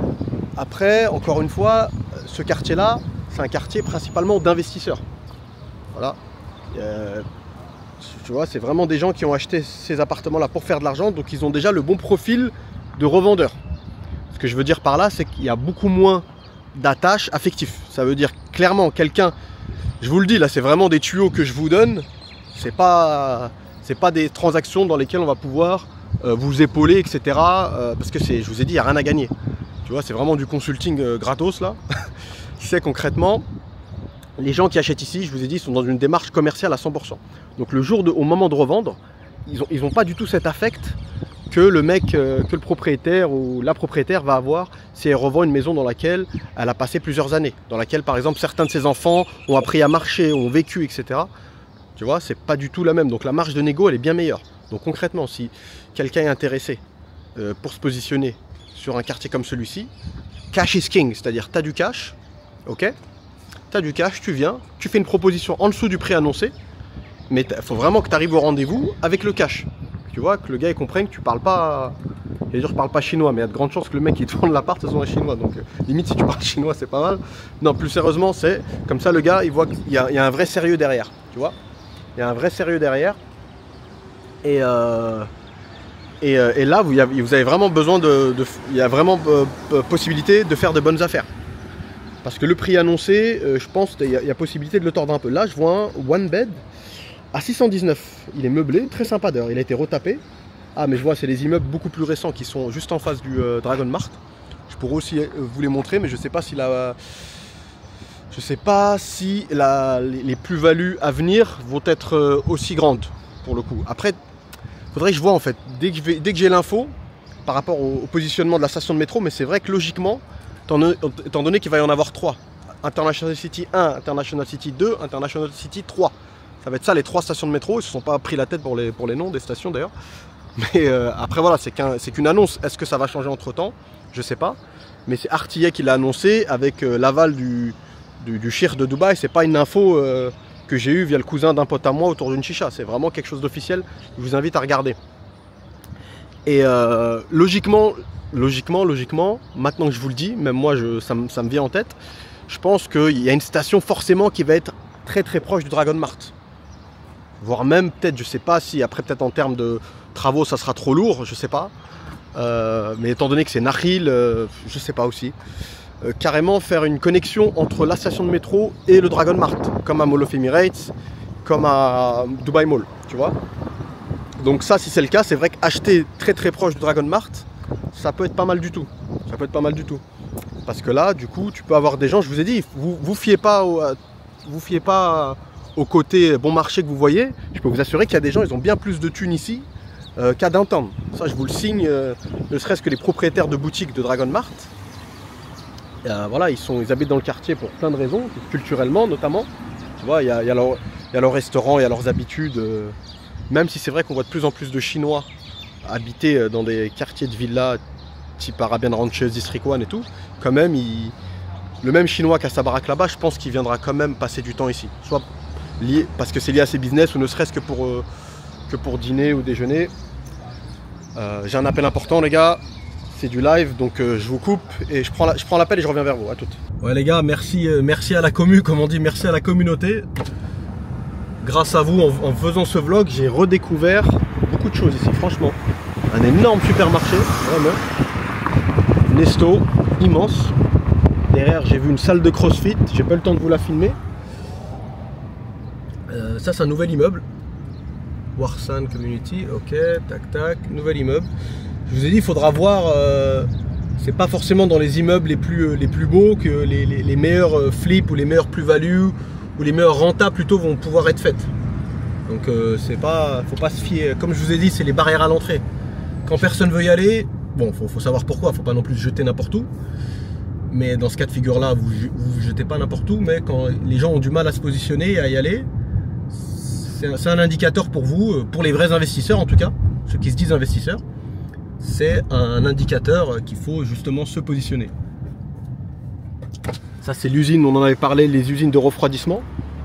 Après, encore une fois, ce quartier-là, c'est un quartier principalement d'investisseurs. Voilà. Euh, tu vois, c'est vraiment des gens qui ont acheté ces appartements-là pour faire de l'argent, donc ils ont déjà le bon profil de revendeur. Ce que je veux dire par là, c'est qu'il y a beaucoup moins d'attaches affectives. Ça veut dire clairement quelqu'un, je vous le dis, là c'est vraiment des tuyaux que je vous donne, c'est pas, c'est pas des transactions dans lesquelles on va pouvoir euh, vous épauler, et cetera. Euh, parce que c'est, je vous ai dit, il n'y a rien à gagner. Tu vois, c'est vraiment du consulting euh, gratos là. C'est concrètement, les gens qui achètent ici, je vous ai dit, sont dans une démarche commerciale à cent pour cent. Donc le jour de, au moment de revendre, ils n'ont ils ont pas du tout cet affect que le mec, euh, que le propriétaire ou la propriétaire va avoir si elle revend une maison dans laquelle elle a passé plusieurs années, dans laquelle par exemple certains de ses enfants ont appris à marcher, ont vécu, et cetera. Tu vois, c'est pas du tout la même. Donc la marge de négo, elle est bien meilleure. Donc concrètement, si quelqu'un est intéressé euh, pour se positionner sur un quartier comme celui-ci, cash is king, c'est-à-dire tu as du cash, ok, tu as du cash, tu viens, tu fais une proposition en dessous du prix annoncé, mais il faut vraiment que tu arrives au rendez-vous avec le cash. Tu vois, que le gars il comprenne que tu parles pas, j'allais dire je parle pas chinois, mais il y a de grandes chances que le mec il te vende l'appart, ce soit un chinois, donc euh, limite si tu parles chinois c'est pas mal. Non, plus sérieusement, c'est comme ça le gars il voit qu'il y, y a un vrai sérieux derrière, tu vois, il y a un vrai sérieux derrière, et, euh, et, euh, et là vous, vous avez vraiment besoin de, de il y a vraiment euh, possibilité de faire de bonnes affaires. Parce que le prix annoncé, euh, je pense qu'il y, y a possibilité de le tordre un peu. Là je vois un one bed à six cent dix-neuf, il est meublé, très sympa d'ailleurs, il a été retapé. Ah mais je vois c'est les immeubles beaucoup plus récents qui sont juste en face du euh, Dragon Mart. Je pourrais aussi euh, vous les montrer, mais je sais pas si la, je sais pas si la, les, les plus-values à venir vont être euh, aussi grandes pour le coup. Après, faudrait que je vois en fait, dès que, dès que j'ai l'info par rapport au, au positionnement de la station de métro, mais c'est vrai que logiquement, étant donné qu'il va y en avoir trois, International City un, International City deux, International City trois. Ça va être ça les trois stations de métro, ils ne se sont pas pris la tête pour les, pour les noms des stations d'ailleurs. Mais euh, après voilà, c'est qu'un, c'est qu'une annonce. Est-ce que ça va changer entre temps? Je sais pas. Mais c'est Artillet qui l'a annoncé avec euh, l'aval du, du, du shir de Dubaï. C'est pas une info euh, que j'ai eue via le cousin d'un pote à moi autour d'une chicha. C'est vraiment quelque chose d'officiel. Je vous invite à regarder. Et euh, logiquement, logiquement, logiquement, maintenant que je vous le dis, même moi je, ça, ça me vient en tête, je pense qu'il y a une station forcément qui va être très très proche du Dragon Mart. Voire même peut-être, je sais pas si après peut-être en termes de travaux ça sera trop lourd, je sais pas. Euh, mais étant donné que c'est Nakhil, euh, je sais pas aussi. Euh, carrément faire une connexion entre la station de métro et le Dragon Mart, comme à Mall of Emirates, comme à Dubai Mall, tu vois. Donc ça, si c'est le cas, c'est vrai qu'acheter très très proche du Dragon Mart, ça peut être pas mal du tout. Ça peut être pas mal du tout. Parce que là, du coup, tu peux avoir des gens, je vous ai dit, vous vous fiez pas au, vous fiez pas au côté bon marché que vous voyez. Je peux vous assurer qu'il y a des gens, ils ont bien plus de thunes ici euh, qu'à Downtown. Ça, je vous le signe, euh, ne serait-ce que les propriétaires de boutiques de Dragon Mart. Euh, voilà, ils, sont, ils habitent dans le quartier pour plein de raisons, culturellement notamment. Tu vois, il y a, il y a, leur, il y a leur restaurant, il y a leurs habitudes. Euh, même si c'est vrai qu'on voit de plus en plus de Chinois habiter dans des quartiers de villas type Arabian Ranches, District un et tout, quand même, il, le même Chinois qui a sa baraque là-bas, je pense qu'il viendra quand même passer du temps ici. Soit lié, parce que c'est lié à ses business, ou ne serait-ce que pour, euh, que pour dîner ou déjeuner. Euh, J'ai un appel important les gars, c'est du live, donc euh, je vous coupe et je prends l'appel la, et je reviens vers vous, à toutes. Ouais les gars, merci, euh, merci à la commu, comme on dit, merci à la communauté. Grâce à vous, en, en faisant ce vlog, j'ai redécouvert beaucoup de choses ici, franchement. Un énorme supermarché, vraiment. Nesto, immense. Derrière, j'ai vu une salle de CrossFit, j'ai pas eu le temps de vous la filmer. Euh, ça, c'est un nouvel immeuble. Warsan Community, ok, tac tac, nouvel immeuble. Je vous ai dit, il faudra voir, euh, c'est pas forcément dans les immeubles les plus, les plus beaux que les, les, les meilleurs flips ou les meilleurs plus-values ou les meilleurs rentables plutôt vont pouvoir être faites. Donc euh, c'est pas, faut pas se fier, comme je vous ai dit, c'est les barrières à l'entrée. Quand personne veut y aller, bon, faut, faut savoir pourquoi, faut pas non plus se jeter n'importe où. Mais dans ce cas de figure là, vous vous, vous jetez pas n'importe où, mais quand les gens ont du mal à se positionner et à y aller, c'est un indicateur pour vous, pour les vrais investisseurs en tout cas, ceux qui se disent investisseurs, c'est un indicateur qu'il faut justement se positionner. Ça c'est l'usine, on en avait parlé, les usines de refroidissement,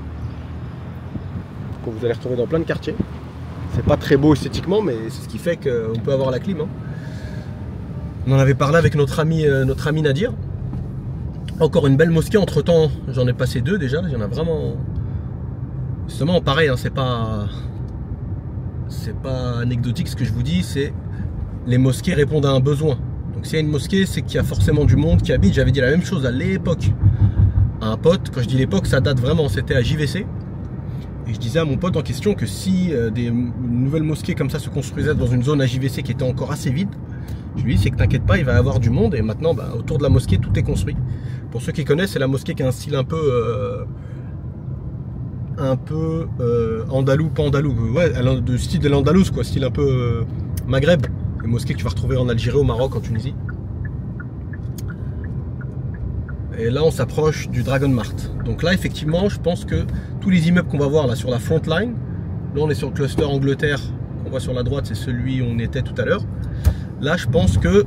que vous allez retrouver dans plein de quartiers. C'est pas très beau esthétiquement, mais c'est ce qui fait qu'on peut avoir la clim. Hein. On en avait parlé avec notre ami, euh, notre ami Nadir. Encore une belle mosquée. Entre temps, j'en ai passé deux déjà. Il y en a vraiment. Justement, pareil, hein, c'est pas. C'est pas anecdotique ce que je vous dis. C'est les mosquées répondent à un besoin. Donc, s'il y a une mosquée, c'est qu'il y a forcément du monde qui habite. J'avais dit la même chose à l'époque à un pote. Quand je dis l'époque, ça date vraiment. C'était à J V C. Et je disais à mon pote en question que si euh, des nouvelles mosquées comme ça se construisaient dans une zone à J V C qui était encore assez vide, je lui dis c'est que t'inquiète pas, il va y avoir du monde. Et maintenant, bah, autour de la mosquée, tout est construit. Pour ceux qui connaissent, c'est la mosquée qui a un style un peu euh, un peu euh, andalou, pas andalou, ouais, de style de l'Andalouse, quoi, style un peu euh, Maghreb. Les mosquées que tu vas retrouver en Algérie, au Maroc, en Tunisie. Et là, on s'approche du Dragon Mart. Donc là, effectivement, je pense que tous les immeubles qu'on va voir là sur la front line, là, on est sur le cluster Angleterre, qu'on voit sur la droite, c'est celui où on était tout à l'heure. Là, je pense que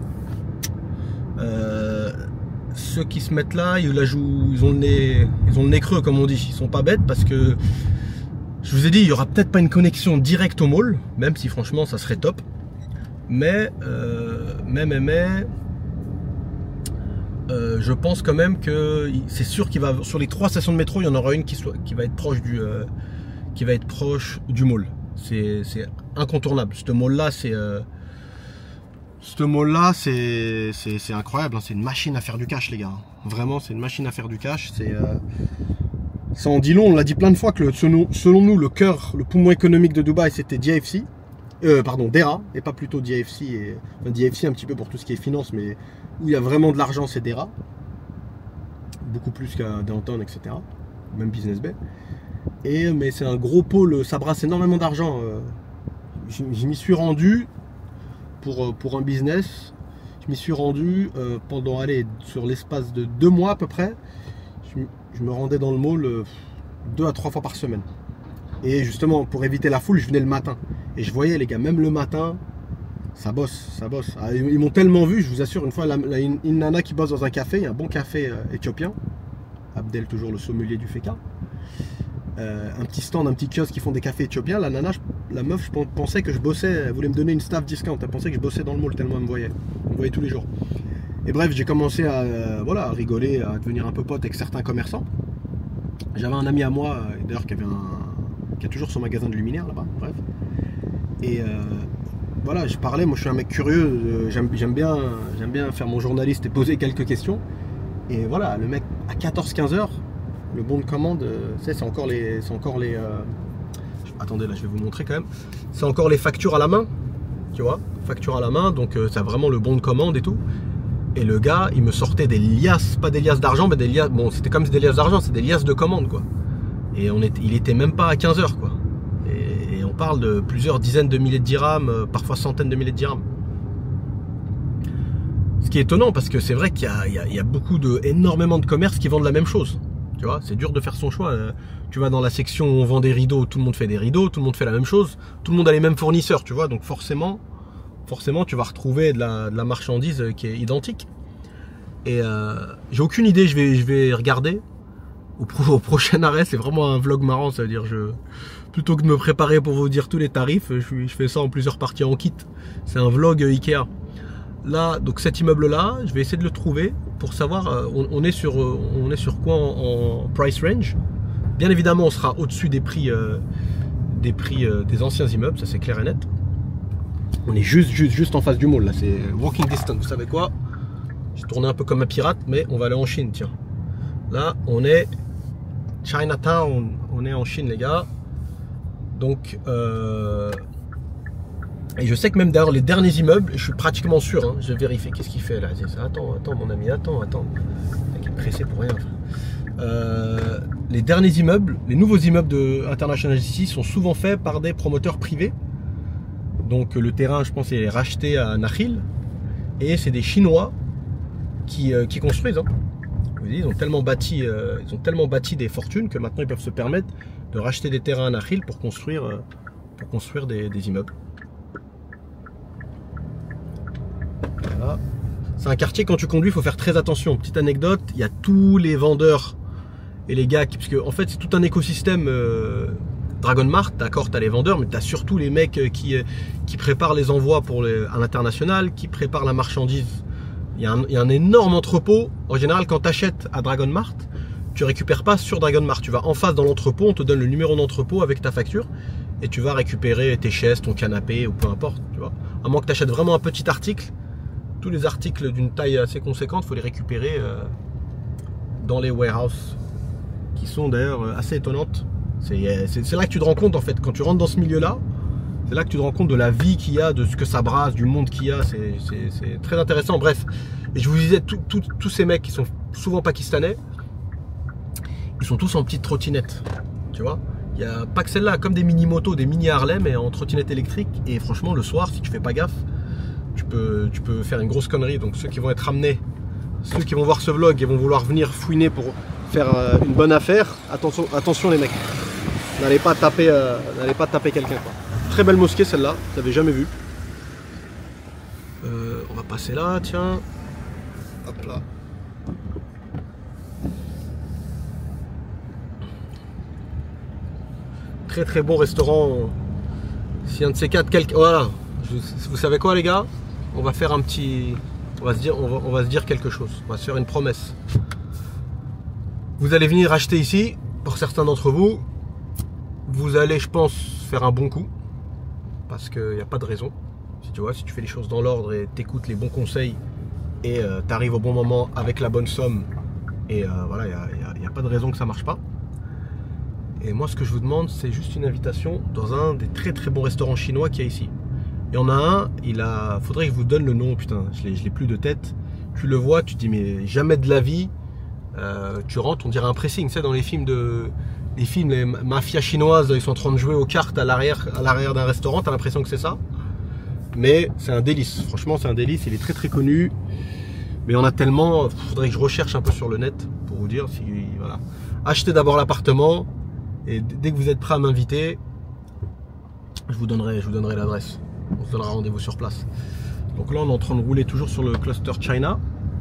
euh, ceux qui se mettent là, ils la jouent, ils ont le nez, ils ont le nez creux, comme on dit. Ils sont pas bêtes parce que je vous ai dit, il y aura peut-être pas une connexion directe au mall, même si franchement, ça serait top. Mais, euh, mais, mais, mais. Euh, je pense quand même que c'est sûr qu'il va sur les trois stations de métro, il y en aura une qui, soit, qui va être proche du euh, qui va être proche du mall. C'est incontournable. Ce mall là, c'est euh, ce mall là, c'est c'est incroyable. Hein. C'est une machine à faire du cash, les gars. Vraiment, c'est une machine à faire du cash. C'est euh, ça en dit long. On l'a dit plein de fois que le, selon, selon nous, le cœur, le poumon économique de Dubaï, c'était D F C. Euh, pardon, D E R A, et pas plutôt D F C, et, enfin, D F C un petit peu pour tout ce qui est finance, mais où il y a vraiment de l'argent, c'est D E R A, beaucoup plus qu'à Downtown, et cetera, même Business Bay. Et, mais c'est un gros pôle, ça brasse énormément d'argent. Je, je m'y suis rendu pour, pour un business, je m'y suis rendu euh, pendant, allez, sur l'espace de deux mois à peu près, je, je me rendais dans le mall euh, deux à trois fois par semaine. Et justement, pour éviter la foule, je venais le matin. Et je voyais les gars, même le matin, ça bosse, ça bosse. Ah, ils m'ont tellement vu, je vous assure, une fois, la, la, une, une nana qui bosse dans un café, il y a un bon café euh, éthiopien. Abdel, toujours le sommelier du Feka. Euh, un petit stand, un petit kiosque qui font des cafés éthiopiens. La nana, je, la meuf, je pensais que je bossais, elle voulait me donner une staff discount. Elle pensait que je bossais dans le mall tellement elle me voyait. Elle me voyait tous les jours. Et bref, j'ai commencé à, euh, voilà, à rigoler, à devenir un peu pote avec certains commerçants. J'avais un ami à moi, d'ailleurs, qui avait un qui a toujours son magasin de luminaires là-bas, bref. Et euh, voilà, je parlais, moi je suis un mec curieux, euh, j'aime bien, j'aime bien faire mon journaliste et poser quelques questions. Et voilà, le mec, à quatorze quinze heures, le bon de commande, euh, c'est encore les... encore les euh... Attendez, là je vais vous montrer quand même. C'est encore les factures à la main, tu vois, factures à la main, donc euh, c'est vraiment le bon de commande et tout. Et le gars, il me sortait des liasses, pas des liasses d'argent, mais des liasses, bon c'était comme des liasses d'argent, c'est des liasses de commande quoi. Et on est, il était même pas à quinze heures quoi. Et, et on parle de plusieurs dizaines de milliers de dirhams, euh, parfois centaines de milliers de dirhams. Ce qui est étonnant parce que c'est vrai qu'il y, y, y a beaucoup de, énormément de commerces qui vendent la même chose. Tu vois, c'est dur de faire son choix. Euh, tu vas dans la section où on vend des rideaux, tout le monde fait des rideaux, tout le monde fait la même chose, tout le monde a les mêmes fournisseurs, tu vois. Donc forcément, forcément, tu vas retrouver de la, de la marchandise qui est identique. Et euh, j'ai aucune idée. Je vais, je vais regarder. Au, pro, au prochain arrêt, c'est vraiment un vlog marrant, ça veut dire je plutôt que de me préparer pour vous dire tous les tarifs, je, je fais ça en plusieurs parties en kit. C'est un vlog Ikea. Là, donc cet immeuble là, je vais essayer de le trouver pour savoir euh, on, on est sur euh, on est sur quoi en, en price range. Bien évidemment, on sera au-dessus des prix euh, des prix euh, des anciens immeubles, ça c'est clair et net. On est juste juste juste en face du mall là, c'est walking distance. Vous savez quoi? J'ai tourné un peu comme un pirate, mais on va aller en Chine, tiens. Là, on est Chinatown, on est en Chine, les gars. Donc, euh, et je sais que même d'ailleurs les derniers immeubles, je suis pratiquement sûr, hein, je vérifie. Qu'est-ce qu'il fait là? Attends, attends, mon ami, attends, attends. Il est pressé pour rien. Euh, les derniers immeubles, les nouveaux immeubles de International City sont souvent faits par des promoteurs privés. Donc, le terrain, je pense, est racheté à Nakhil. Et c'est des Chinois qui, euh, qui construisent. Hein. Ils ont tellement bâti, euh, ils ont tellement bâti des fortunes que maintenant ils peuvent se permettre de racheter des terrains à Nakhil pour construire, euh, pour construire des, des immeubles. Voilà. C'est un quartier, quand tu conduis, il faut faire très attention. Petite anecdote, il y a tous les vendeurs et les gars, qui, parce que en fait c'est tout un écosystème euh, Dragon Mart, d'accord, tu as les vendeurs, mais tu as surtout les mecs qui, qui préparent les envois pour les, à l'international, qui préparent la marchandise. Il y, a un, il y a un énorme entrepôt. En général, quand tu achètes à Dragon Mart, tu récupères pas sur Dragon Mart. Tu vas en face dans l'entrepôt, on te donne le numéro d'entrepôt avec ta facture et tu vas récupérer tes chaises, ton canapé ou peu importe. Tu vois. À moins que tu achètes vraiment un petit article, tous les articles d'une taille assez conséquente, il faut les récupérer euh, dans les warehouses qui sont d'ailleurs assez étonnantes. C'est là que tu te rends compte en fait, quand tu rentres dans ce milieu-là, c'est là que tu te rends compte de la vie qu'il y a, de ce que ça brasse, du monde qu'il y a, c'est très intéressant. Bref, et je vous disais, tous ces mecs qui sont souvent pakistanais, ils sont tous en petite trottinette, tu vois. Il n'y a pas que celle-là, comme des mini-motos, des mini-Harley, mais en trottinette électrique. Et franchement, le soir, si tu fais pas gaffe, tu peux, tu peux faire une grosse connerie. Donc ceux qui vont être ramenés, ceux qui vont voir ce vlog et vont vouloir venir fouiner pour faire une bonne affaire, attention, attention les mecs. N'allez pas taper, euh, n'allez pas taper quelqu'un. Très belle mosquée celle-là, je l'avais jamais vue. Euh, on va passer là, tiens. Hop là. Très très bon restaurant. Si un de ces quatre, quelques... voilà. Vous savez quoi les gars? On va faire un petit... On va, se dire, on, va, on va se dire quelque chose. On va se faire une promesse. Vous allez venir acheter ici, pour certains d'entre vous. Vous allez, je pense, faire un bon coup. Parce qu'il n'y a pas de raison. Si tu vois, si tu fais les choses dans l'ordre et t'écoutes les bons conseils et euh, tu arrives au bon moment avec la bonne somme, et euh, voilà, il n'y a, y a pas de raison que ça ne marche pas. Et moi, ce que je vous demande, c'est juste une invitation dans un des très très bons restaurants chinois qu'il y a ici. Il y en a un, il a... faudrait que je vous donne le nom, putain, je l'ai plus de tête. Tu le vois, tu te dis, mais jamais de la vie, euh, tu rentres, on dirait un pressing, tu sais, dans les films de... Les films, les mafias chinoises, ils sont en train de jouer aux cartes à l'arrière à l'arrière d'un restaurant, t'as l'impression que c'est ça. Mais c'est un délice, franchement c'est un délice, il est très très connu. Mais on a tellement, faudrait que je recherche un peu sur le net pour vous dire. Si, voilà. Achetez d'abord l'appartement et dès que vous êtes prêt à m'inviter, je vous donnerai, je vous donnerai l'adresse. On se donnera rendez-vous sur place. Donc là on est en train de rouler toujours sur le cluster China.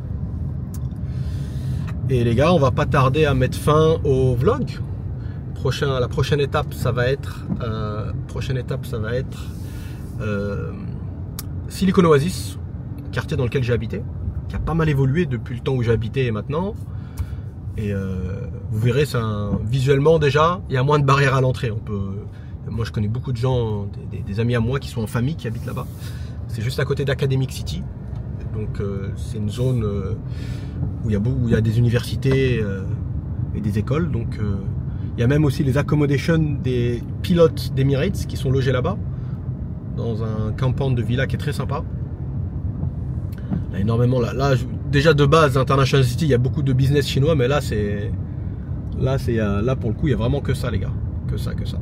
Et les gars, on va pas tarder à mettre fin au vlog. Prochain, la prochaine étape, ça va être, euh, prochaine étape, ça va être euh, Silicon Oasis, quartier dans lequel j'ai habité, qui a pas mal évolué depuis le temps où j'ai habité et maintenant. Et euh, vous verrez, un, visuellement déjà, il y a moins de barrières à l'entrée. On peut, moi, je connais beaucoup de gens, des, des, des amis à moi qui sont en famille, qui habitent là-bas. C'est juste à côté d'Academic City, donc euh, c'est une zone euh, où il y a beaucoup, où il y a des universités euh, et des écoles, donc. Euh, Il y a même aussi les accommodations des pilotes d'Emirates qui sont logés là-bas, dans un compound de villa qui est très sympa. Là, énormément, là, là je, déjà de base, International City, il y a beaucoup de business chinois, mais là, c'est, là, c'est, là pour le coup, il y a vraiment que ça, les gars, que ça, que ça.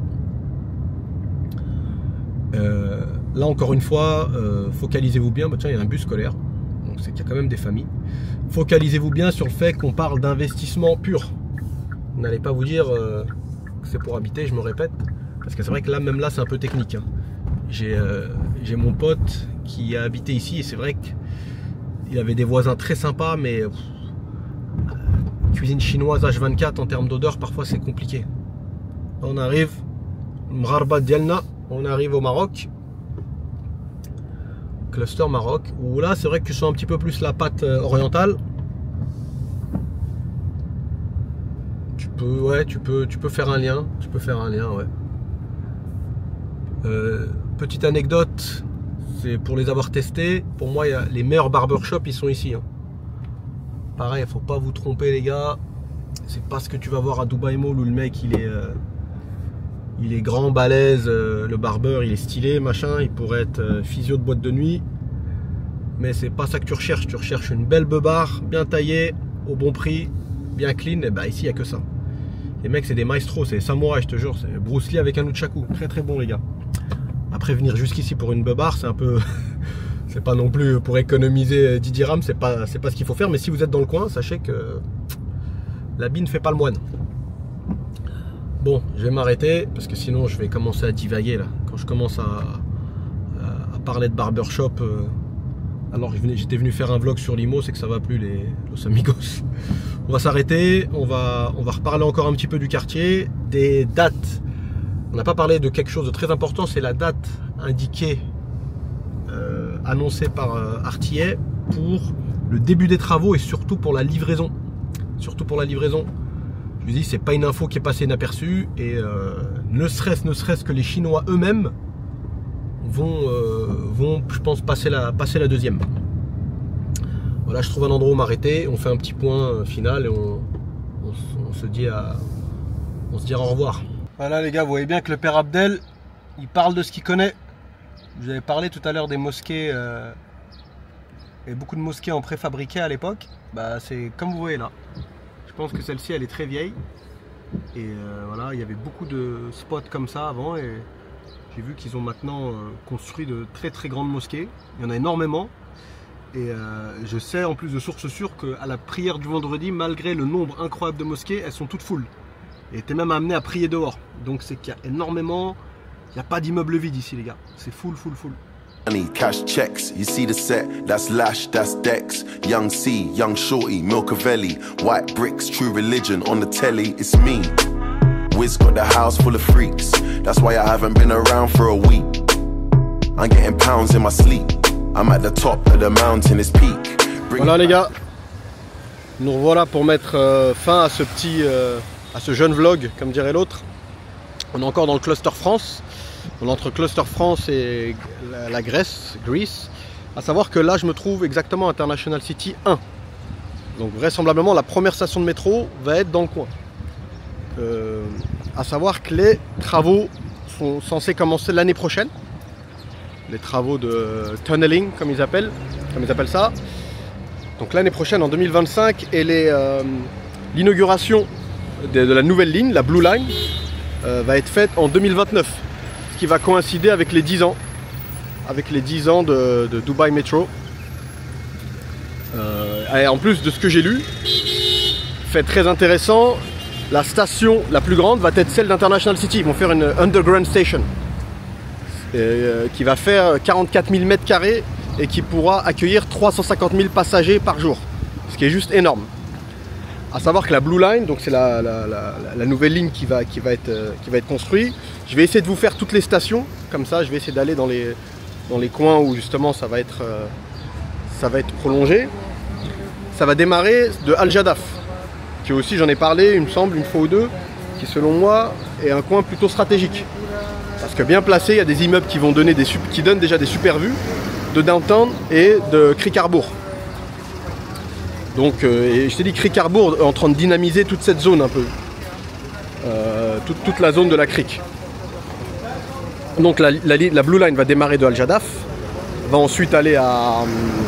Euh, là, encore une fois, euh, focalisez-vous bien. Bah, tiens, il y a un bus scolaire, donc c'est qu'il y a quand même des familles. Focalisez-vous bien sur le fait qu'on parle d'investissement pur. N'allez pas vous dire euh, que c'est pour habiter, je me répète, parce que c'est vrai que là, même là, c'est un peu technique. Hein. J'ai euh, j'ai mon pote qui a habité ici et c'est vrai qu'il avait des voisins très sympas, mais pff, cuisine chinoise H vingt-quatre en termes d'odeur, parfois c'est compliqué. On arrive, Mgharba Dialna, on arrive au Maroc, cluster Maroc, où là, c'est vrai que tu sens un petit peu plus la pâte euh, orientale. Ouais, tu peux, tu peux faire un lien. Tu peux faire un lien, ouais. Euh, petite anecdote, c'est pour les avoir testés. Pour moi, y a les meilleurs barbershops, ils sont ici. Hein. Pareil, il faut pas vous tromper, les gars. C'est pas ce que tu vas voir à Dubai Mall où le mec il est, euh, il est grand, balèze, euh, le barbeur il est stylé, machin. Il pourrait être euh, physio de boîte de nuit, mais c'est pas ça que tu recherches. Tu recherches une belle beubare, bien taillée, au bon prix, bien clean. Et bah ici, il n'y a que ça. Les mecs, c'est des maestros, c'est des samouraïs, je te jure. C'est Bruce Lee avec un nunchaku. Très très bon, les gars. Après, venir jusqu'ici pour une beubare, c'est un peu. C'est pas non plus pour économiser dix dirhams, c'est pas, c'est pas ce qu'il faut faire. Mais si vous êtes dans le coin, sachez que l'habit ne fait pas le moine. Bon, je vais m'arrêter parce que sinon, je vais commencer à divaguer là. Quand je commence à, à, à parler de barbershop, euh, alors j'étais venu faire un vlog sur l'Imo, c'est que ça va plus, les Los Amigos. On va s'arrêter, on va, on va reparler encore un petit peu du quartier, des dates On n'a pas parlé de quelque chose de très important, c'est la date indiquée, euh, annoncée par euh, R T A pour le début des travaux et surtout pour la livraison. Surtout pour la livraison. Je vous dis, c'est pas une info qui est passée inaperçue et euh, ne serait-ce ne serait-ce que les Chinois eux-mêmes vont, euh, vont, je pense, passer la, passer la deuxième. Voilà, je trouve un endroit où m'arrêter, on fait un petit point final et on, on, on se dit à, on se dira au revoir. Voilà les gars, vous voyez bien que le père Abdel, il parle de ce qu'il connaît. Je vous avais parlé tout à l'heure des mosquées, euh, et beaucoup de mosquées en préfabriqué à l'époque. Bah c'est comme vous voyez là. Je pense que celle-ci elle est très vieille. Et euh, voilà, il y avait beaucoup de spots comme ça avant et j'ai vu qu'ils ont maintenant euh, construit de très très grandes mosquées. Il y en a énormément. Et euh, je sais en plus de sources sûres qu'à la prière du vendredi, malgré le nombre incroyable de mosquées, elles sont toutes full. Et t'es même amené à prier dehors. Donc c'est qu'il y a énormément, il n'y a pas d'immeuble vide ici les gars. C'est full, full, full. Cash checks, you see the set, that's Lash, that's Dex, Young C, Young Shorty, Milcavelli, White Bricks, True Religion, on the telly, it's me. Wiz got the house full of freaks, that's why I haven't been around for a week. I'm getting pounds in my sleep, I'm at the top of the mountain, it's peak. Bring voilà les gars, nous revoilà pour mettre euh, fin à ce petit, euh, à ce jeune vlog, comme dirait l'autre. On est encore dans le cluster France. On est entre Cluster France et la, la Grèce, Greece. À savoir que là, je me trouve exactement à International City un. Donc vraisemblablement, la première station de métro va être dans le coin. Euh, à savoir que les travaux sont censés commencer l'année prochaine. Les travaux de tunneling, comme ils appellent, comme ils appellent ça. Donc l'année prochaine, en deux mille vingt-cinq, et euh, l'inauguration de, de la nouvelle ligne, la Blue Line, euh, va être faite en deux mille vingt-neuf. Qui va coïncider avec les dix ans, avec les dix ans de, de Dubai Metro. Euh, et en plus de ce que j'ai lu, fait très intéressant, la station la plus grande va être celle d'International City. Ils vont faire une underground station et, euh, qui va faire quarante-quatre mille mètres carrés et qui pourra accueillir trois cent cinquante mille passagers par jour, ce qui est juste énorme. À savoir que la Blue Line, donc c'est la, la, la, la nouvelle ligne qui va, qui, va être, euh, qui va être construite. Je vais essayer de vous faire toutes les stations, comme ça je vais essayer d'aller dans les, dans les coins où justement ça va être, euh, ça va être prolongé. Ça va démarrer de Al Jadaf, qui aussi j'en ai parlé, il me semble, une fois ou deux, qui selon moi est un coin plutôt stratégique. Parce que bien placé, il y a des immeubles qui, vont donner des, qui donnent déjà des super vues de Downtown et de Creek Harbour. Donc, euh, et je t'ai dit, Creek Harbour est en train de dynamiser toute cette zone un peu. Euh, toute, toute la zone de la Creek. Donc la, la, la Blue Line va démarrer de Al Jadaf, va ensuite aller à,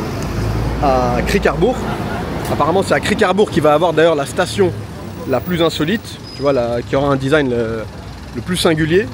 à Creek Harbour. Apparemment c'est à Creek Harbour qui va avoir d'ailleurs la station la plus insolite, tu vois, la, qui aura un design le, le plus singulier.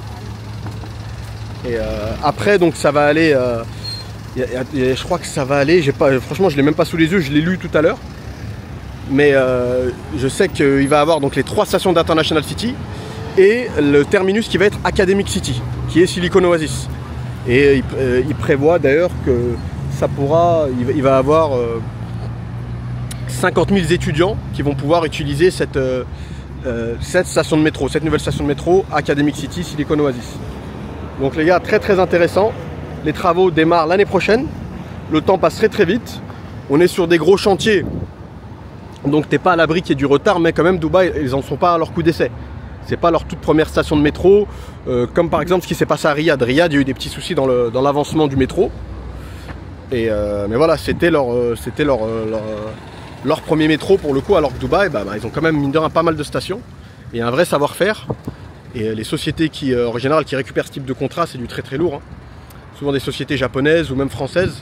Et euh, après donc ça va aller, euh, y a, y a, je crois que ça va aller, j'ai pas, franchement je l'ai même pas sous les yeux, je l'ai lu tout à l'heure. Mais euh, je sais qu'il va avoir donc les trois stations d'International City et le terminus qui va être Academic City, qui est Silicon Oasis. Et il, euh, il prévoit d'ailleurs que ça pourra, il va avoir euh, cinquante mille étudiants qui vont pouvoir utiliser cette, euh, euh, cette station de métro, cette nouvelle station de métro Academic City, Silicon Oasis. Donc les gars, très très intéressant. Les travaux démarrent l'année prochaine. Le temps passe très très vite. On est sur des gros chantiers. Donc t'es pas à l'abri qu'il y ait du retard, mais quand même Dubaï, ils en sont pas à leur coup d'essai. C'est pas leur toute première station de métro, euh, comme par exemple ce qui s'est passé à Riyad. Riyad, il y a eu des petits soucis dans le, dans l'avancement du métro. Et euh, mais voilà, c'était leur, euh, c'était leur, euh, leur, euh, leur premier métro pour le coup, alors que Dubaï, bah, bah, ils ont quand même mine de rien pas mal de stations. Et un vrai savoir-faire. Et euh, les sociétés qui, euh, en général, qui récupèrent ce type de contrat, c'est du très très lourd. Hein. Souvent des sociétés japonaises ou même françaises.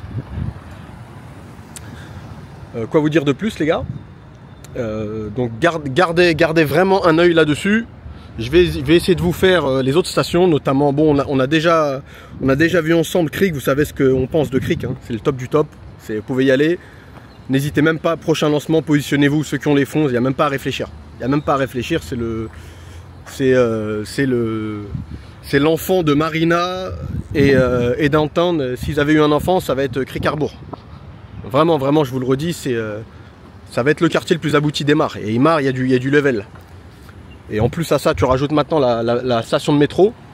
Euh, quoi vous dire de plus les gars? Euh, donc garde, gardez, gardez vraiment un œil là-dessus. Je vais, je vais essayer de vous faire euh, les autres stations, notamment, bon, on a, on a, déjà, on a déjà vu ensemble Creek, vous savez ce qu'on pense de Creek, hein. C'est le top du top, vous pouvez y aller. N'hésitez même pas, prochain lancement, positionnez-vous, ceux qui ont les fonds, il n'y a même pas à réfléchir. Il n'y a même pas à réfléchir, c'est le, c'est, euh, c'est le, c'est l'enfant de Marina et, euh, et Downtown. S'ils avaient eu un enfant, ça va être Creek Harbour. Vraiment, vraiment, je vous le redis, c'est... Euh, ça va être le quartier le plus abouti d'Emar. Et Emar, il y a du, il y a du level. Et en plus à ça, tu rajoutes maintenant la, la, la station de métro.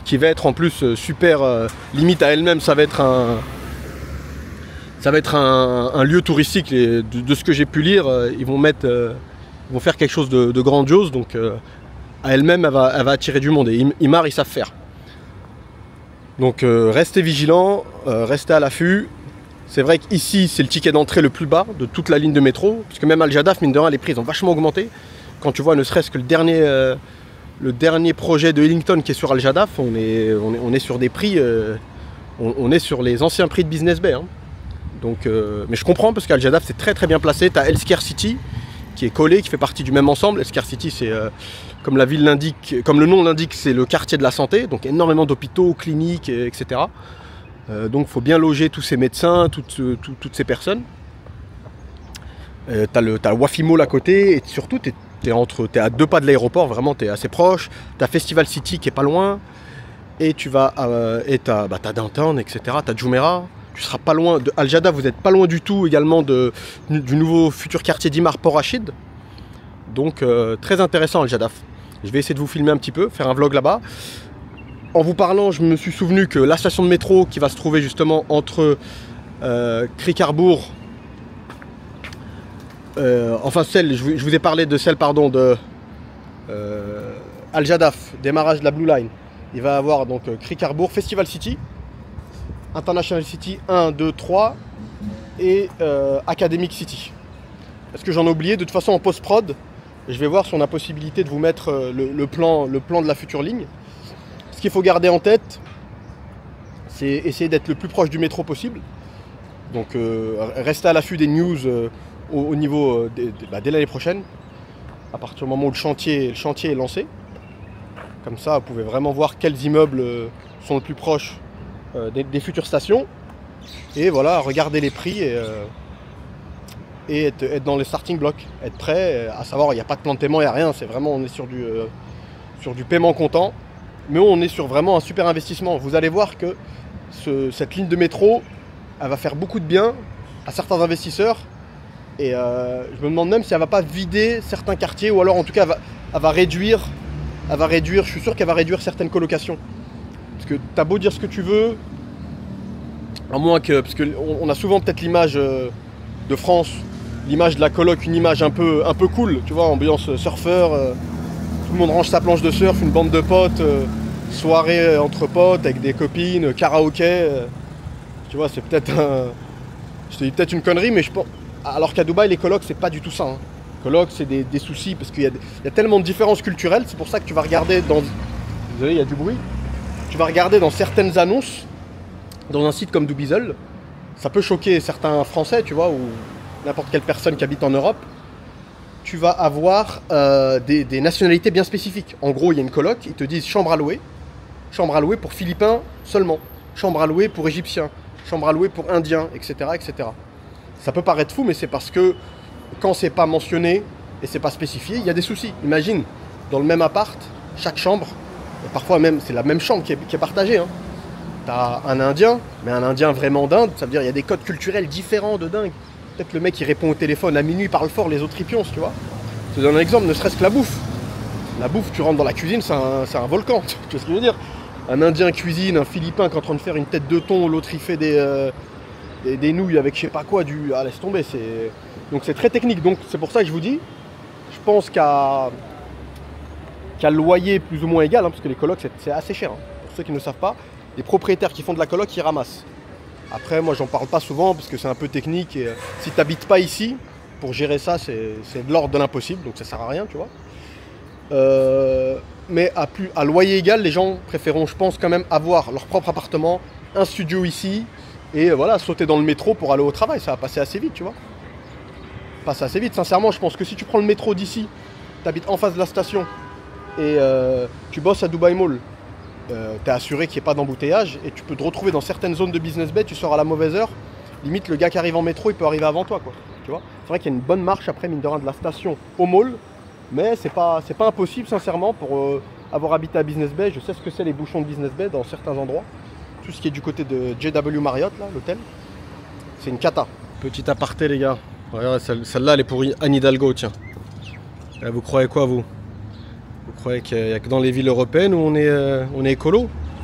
qui va être en plus euh, super euh, limite à elle-même. Ça va être un, ça va être un, un lieu touristique. Et de, de ce que j'ai pu lire, euh, ils vont mettre, euh, ils vont faire quelque chose de, de grandiose. Donc euh, à elle-même, elle va, elle va attirer du monde. Et Ymar, ils savent faire. Donc euh, restez vigilants, euh, restez à l'affût. C'est vrai qu'ici, c'est le ticket d'entrée le plus bas de toute la ligne de métro, parce que même Al Jadaf, mine de rien, les prix ont vachement augmenté. Quand tu vois ne serait-ce que le dernier, euh, le dernier projet de Ellington qui est sur Al Jadaf, on est, on est, on est sur des prix, euh, on, on est sur les anciens prix de Business Bay. Hein. Donc, euh, mais je comprends, parce qu'Al Jadaf, c'est très très bien placé. Tu as Healthcare City, qui est collé, qui fait partie du même ensemble. Healthcare City, c'est, euh, comme la ville l'indique, comme le nom l'indique, c'est le quartier de la santé, donc énormément d'hôpitaux, cliniques, et cetera. Euh, donc il faut bien loger tous ces médecins, toutes, euh, tout, toutes ces personnes. Euh, tu as le, t'as le Wafi Mall à côté, et surtout tu es, es à deux pas de l'aéroport, vraiment tu es assez proche. Tu as Festival City qui est pas loin, et tu vas euh, et tu as bah, Downtown, et cetera. Tu as Jumeirah, tu seras pas loin de Al Jadaf, vous n'êtes pas loin du tout également de, du nouveau futur quartier d'Ymar Port Rachid. Donc euh, très intéressant Al Jadaf. Je vais essayer de vous filmer un petit peu, faire un vlog là-bas. En vous parlant, je me suis souvenu que la station de métro qui va se trouver justement entre euh, Crick-Harbour, euh, enfin celle, je vous, je vous ai parlé de celle pardon de euh, Al Jadaf, démarrage de la Blue Line. Il va avoir donc euh, Crick-Harbour, Festival City, International City un, deux, trois et euh, Academic City. Est-ce que j'en ai oublié? De toute façon en post-prod, je vais voir si on a possibilité de vous mettre euh, le, le, plan, le plan de la future ligne. Ce qu'il faut garder en tête, c'est essayer d'être le plus proche du métro possible. Donc euh, restez à l'affût des news euh, au, au niveau euh, des, des, bah, dès l'année prochaine, à partir du moment où le chantier, le chantier est lancé. Comme ça, vous pouvez vraiment voir quels immeubles euh, sont le plus proches euh, des, des futures stations. Et voilà, regarder les prix et, euh, et être, être dans les starting blocks, être prêt. À savoir, il n'y a pas de plan de paiement, il n'y a rien. C'est vraiment, on est sur du, euh, sur du paiement comptant. Mais on est sur vraiment un super investissement. Vous allez voir que ce, cette ligne de métro, elle va faire beaucoup de bien à certains investisseurs. Et euh, je me demande même si elle ne va pas vider certains quartiers, ou alors en tout cas elle va, elle va réduire, elle va réduire, je suis sûr qu'elle va réduire certaines colocations. Parce que tu as beau dire ce que tu veux, à moins que, parce qu'on on a souvent peut-être l'image de France, l'image de la coloc, une image un peu, un peu cool, tu vois, ambiance surfeur. Euh, Tout le monde range sa planche de surf, une bande de potes, euh, soirée entre potes avec des copines, karaoké. Euh, tu vois, c'est peut-être un... Je te dis peut-être une connerie, mais je pense... Alors qu'à Dubaï, les colocs, c'est pas du tout ça. Hein. Colocs, c'est des, des soucis, parce qu'il y, y a tellement de différences culturelles. C'est pour ça que tu vas regarder dans... Désolé, il y a du bruit. Tu vas regarder dans certaines annonces, dans un site comme Dubizzle. Ça peut choquer certains Français, tu vois, ou n'importe quelle personne qui habite en Europe. Tu vas avoir euh, des, des nationalités bien spécifiques. En gros, il y a une coloc, ils te disent chambre à louer. Chambre à louer pour Philippins seulement. Chambre à louer pour Égyptiens. Chambre à louer pour Indiens, et cetera, et cetera. Ça peut paraître fou, mais c'est parce que quand c'est pas mentionné et c'est pas spécifié, il y a des soucis. Imagine, dans le même appart, chaque chambre, et parfois même c'est la même chambre qui est, qui est partagée. Hein. T'as un Indien, mais un Indien vraiment d'Inde, ça veut dire qu'il y a des codes culturels différents de dingue. Peut-être le mec qui répond au téléphone à minuit, parle fort, les autres y pioncent, tu vois. Je te donne un exemple, ne serait-ce que la bouffe. La bouffe, tu rentres dans la cuisine, c'est un, c'est un volcan, tu vois ce que je veux dire. Un Indien cuisine, un Philippin qui est en train de faire une tête de thon, l'autre il fait des, euh, des, des nouilles avec je sais pas quoi, du... Ah laisse tomber, c'est... Donc c'est très technique, donc c'est pour ça que je vous dis, je pense qu'à qu'à loyer plus ou moins égal, hein, parce que les colocs c'est assez cher, hein. Pour ceux qui ne savent pas, les propriétaires qui font de la coloc, ils ramassent. Après, moi, j'en parle pas souvent parce que c'est un peu technique et euh, si tu n'habites pas ici, pour gérer ça, c'est de l'ordre de l'impossible, donc ça sert à rien, tu vois. Euh, mais à, plus, à loyer égal, les gens préféreront, je pense, quand même avoir leur propre appartement, un studio ici et euh, voilà, sauter dans le métro pour aller au travail. Ça va passer assez vite, tu vois. Passer assez vite. Sincèrement, je pense que si tu prends le métro d'ici, tu habites en face de la station et euh, tu bosses à Dubai Mall, Euh, tu es assuré qu'il n'y ait pas d'embouteillage et tu peux te retrouver dans certaines zones de Business Bay, tu sors à la mauvaise heure, limite le gars qui arrive en métro il peut arriver avant toi, quoi, tu vois. C'est vrai qu'il y a une bonne marche après, mine de rien, de la station au mall, mais c'est pas, c'est pas impossible sincèrement pour euh, avoir habité à Business Bay. Je sais ce que c'est les bouchons de Business Bay dans certains endroits, tout ce qui est du côté de J W Marriott, là, l'hôtel, c'est une cata. Petit aparté les gars, regarde, celle-là elle est pour Anne Hidalgo, tiens. Vous croyez quoi vous? Vous croyez qu'il n'y a que dans les villes européennes où on est, euh, on est écolo?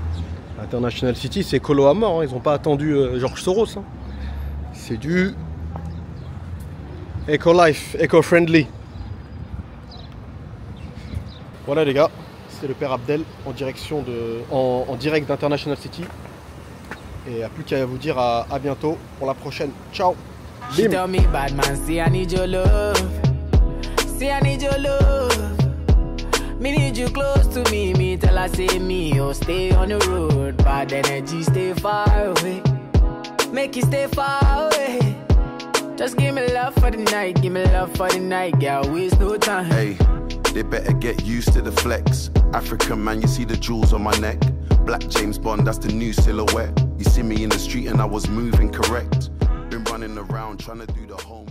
International City, c'est colo à mort, hein. Ils n'ont pas attendu euh, George Soros. Hein. C'est du Eco-Life, Eco-Friendly. Voilà les gars, c'est le père Abdel en direction de, en, en direct d'International City. Et il n'y a plus qu'à vous dire à, à bientôt pour la prochaine. Ciao. She tell me, bad man, see I need your love. See I need your love. Me need you close to me. Me tell her say me, oh stay on the road. Bad energy, stay far away. Make you stay far away. Just give me love for the night. Give me love for the night. Girl, waste no time. Hey, they better get used to the flex. African man, you see the jewels on my neck. Black James Bond, that's the new silhouette. You see me in the street and I was moving correct. Been running around trying to do the home.